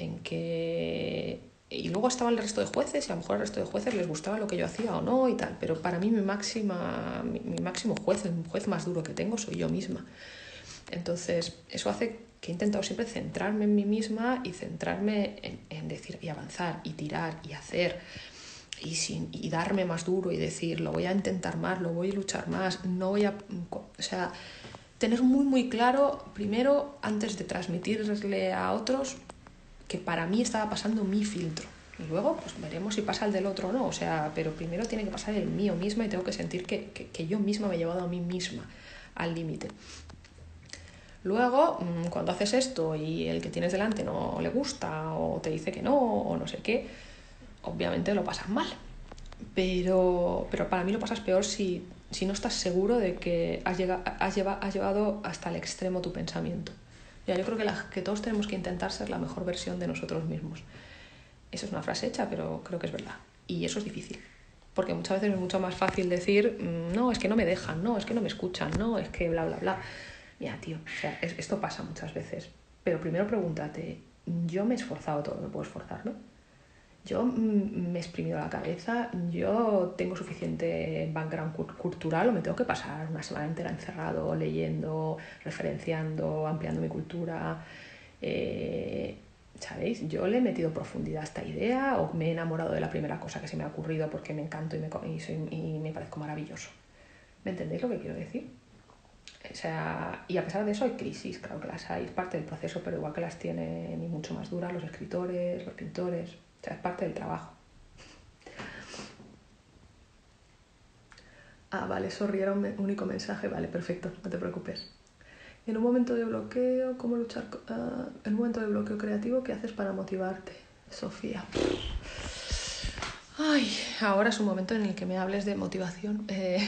y luego estaba el resto de jueces, y a lo mejor al resto de jueces les gustaba lo que yo hacía o no y tal, pero para mí mi máximo juez, el juez más duro que tengo, soy yo misma. Entonces, eso hace que he intentado siempre centrarme en mí misma y centrarme en decir y avanzar y tirar y hacer y darme más duro y decir, lo voy a intentar más, lo voy a luchar más, no voy a... O sea, tener muy, muy claro, primero, antes de transmitirle a otros, que para mí estaba pasando mi filtro. Y luego, pues veremos si pasa el del otro o no. O sea, pero primero tiene que pasar el mío misma y tengo que sentir que yo misma me he llevado a mí misma al límite. Luego, cuando haces esto y el que tienes delante no le gusta o te dice que no o no sé qué, obviamente lo pasas mal. Pero para mí lo pasas peor si no estás seguro de que has llevado hasta el extremo tu pensamiento. Ya, yo creo que todos tenemos que intentar ser la mejor versión de nosotros mismos. Eso es una frase hecha, pero creo que es verdad. Y eso es difícil. Porque muchas veces es mucho más fácil decir, no, es que no me dejan, no, es que no me escuchan, no, es que bla, bla, bla. Mira, tío, o sea, esto pasa muchas veces. Pero primero pregúntate, ¿yo me he esforzado todo lo que puedo esforzarme? Yo me he exprimido la cabeza, yo tengo suficiente background cultural o me tengo que pasar una semana entera encerrado, leyendo, referenciando, ampliando mi cultura. ¿Sabéis? Yo le he metido profundidad a esta idea o me he enamorado de la primera cosa que se me ha ocurrido porque me encanto y me parezco maravilloso. ¿Me entendéis lo que quiero decir? O sea, y a pesar de eso hay crisis, claro que las hay, es parte del proceso, pero igual que las tienen y mucho más duras los escritores, los pintores, o sea, es parte del trabajo. Ah, vale, sorry, era un único mensaje, vale, perfecto, no te preocupes. En un momento de bloqueo, ¿cómo luchar? En un momento de bloqueo creativo, ¿qué haces para motivarte, Sofía? Ay, ahora es un momento en el que me hables de motivación.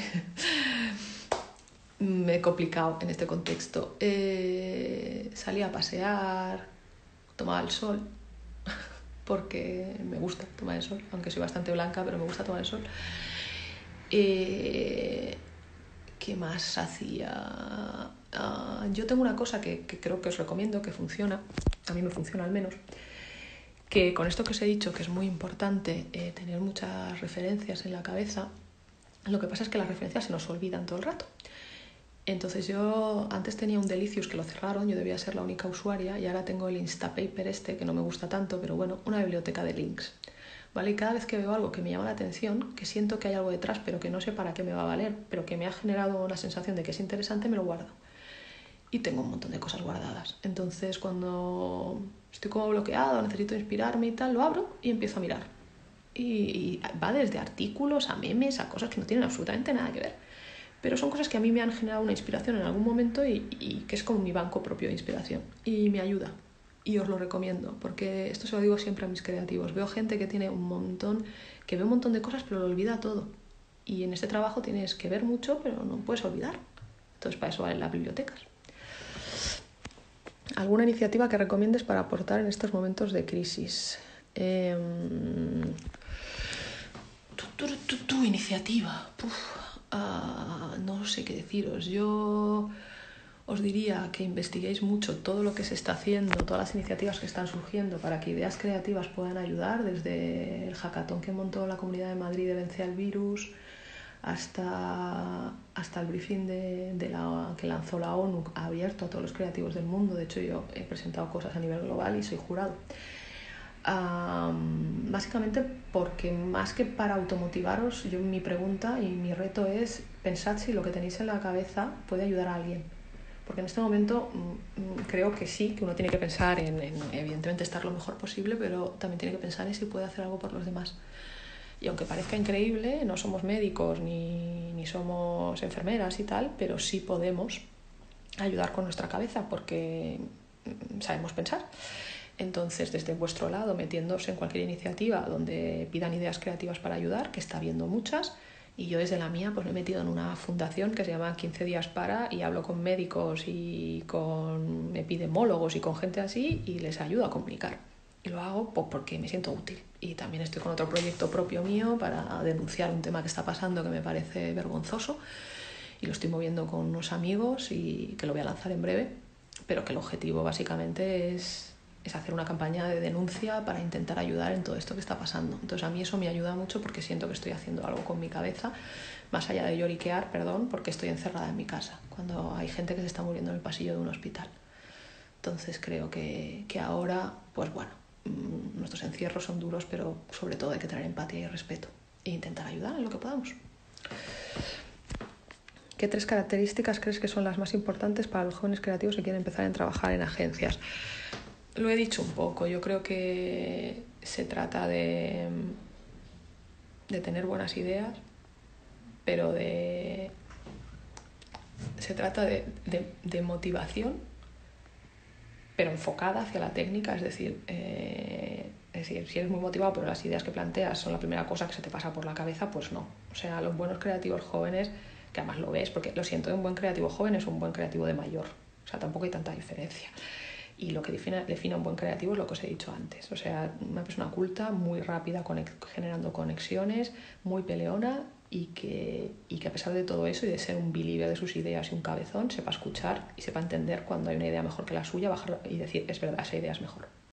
Me he complicado en este contexto. Salí a pasear, tomaba el sol, porque me gusta tomar el sol, aunque soy bastante blanca, pero me gusta tomar el sol. ¿Qué más hacía? Yo tengo una cosa que creo que os recomiendo, que funciona, a mí me funciona al menos, que con esto que os he dicho, que es muy importante tener muchas referencias en la cabeza, lo que pasa es que las referencias se nos olvidan todo el rato. Entonces yo antes tenía un Delicious que lo cerraron, yo debía ser la única usuaria, y ahora tengo el Instapaper este, que no me gusta tanto, pero bueno, una biblioteca de links. ¿Vale? Y cada vez que veo algo que me llama la atención, que siento que hay algo detrás, pero que no sé para qué me va a valer, pero que me ha generado una sensación de que es interesante, me lo guardo. Y tengo un montón de cosas guardadas. Entonces cuando estoy como bloqueado, necesito inspirarme y tal, lo abro y empiezo a mirar. Y va desde artículos a memes, a cosas que no tienen absolutamente nada que ver. Pero son cosas que a mí me han generado una inspiración en algún momento y que es como mi banco propio de inspiración. Y me ayuda. Y os lo recomiendo, porque esto se lo digo siempre a mis creativos. Veo gente que tiene que ve un montón de cosas, pero lo olvida todo. Y en este trabajo tienes que ver mucho, pero no puedes olvidar. Entonces para eso valen las bibliotecas. ¿Alguna iniciativa que recomiendes para aportar en estos momentos de crisis? Tu iniciativa. No sé qué deciros. Yo os diría que investiguéis mucho todo lo que se está haciendo, todas las iniciativas que están surgiendo para que ideas creativas puedan ayudar, desde el hackathon que montó la Comunidad de Madrid de Vence al Virus hasta el briefing que lanzó la ONU abierto a todos los creativos del mundo. De hecho, yo he presentado cosas a nivel global y soy jurado. Básicamente porque más que para automotivaros, mi pregunta y mi reto es pensad si lo que tenéis en la cabeza puede ayudar a alguien, porque en este momento creo que sí, que uno tiene que pensar en evidentemente estar lo mejor posible, pero también tiene que pensar en si puede hacer algo por los demás. Y aunque parezca increíble, no somos médicos ni somos enfermeras y tal, pero sí podemos ayudar con nuestra cabeza porque sabemos pensar. Entonces, desde vuestro lado, metiéndose en cualquier iniciativa donde pidan ideas creativas para ayudar, que está habiendo muchas, y yo desde la mía pues me he metido en una fundación que se llama 15 días para, y hablo con médicos y con epidemiólogos y con gente así y les ayudo a comunicar. Y lo hago pues porque me siento útil. Y también estoy con otro proyecto propio mío para denunciar un tema que está pasando que me parece vergonzoso, y lo estoy moviendo con unos amigos y que lo voy a lanzar en breve, pero que el objetivo básicamente es es hacer una campaña de denuncia para intentar ayudar en todo esto que está pasando. Entonces a mí eso me ayuda mucho porque siento que estoy haciendo algo con mi cabeza, más allá de lloriquear, porque estoy encerrada en mi casa, cuando hay gente que se está muriendo en el pasillo de un hospital. Entonces creo que ahora, pues bueno, nuestros encierros son duros, pero sobre todo hay que tener empatía y respeto e intentar ayudar en lo que podamos. ¿Qué 3 características crees que son las más importantes para los jóvenes creativos que quieren empezar a trabajar en agencias? Lo he dicho un poco, yo creo que se trata de tener buenas ideas, pero se trata de motivación, pero enfocada hacia la técnica, es decir, si eres muy motivado pero las ideas que planteas son la primera cosa que se te pasa por la cabeza, pues no. O sea, los buenos creativos jóvenes, que además lo ves, porque lo siento, un buen creativo joven es un buen creativo de mayor, o sea, tampoco hay tanta diferencia. Y lo que define a un buen creativo es lo que os he dicho antes. O sea, una persona culta, muy rápida, generando conexiones, muy peleona y que a pesar de todo eso y de ser un believer de sus ideas y un cabezón, sepa escuchar y sepa entender cuando hay una idea mejor que la suya, bajar y decir, es verdad, esa idea es mejor.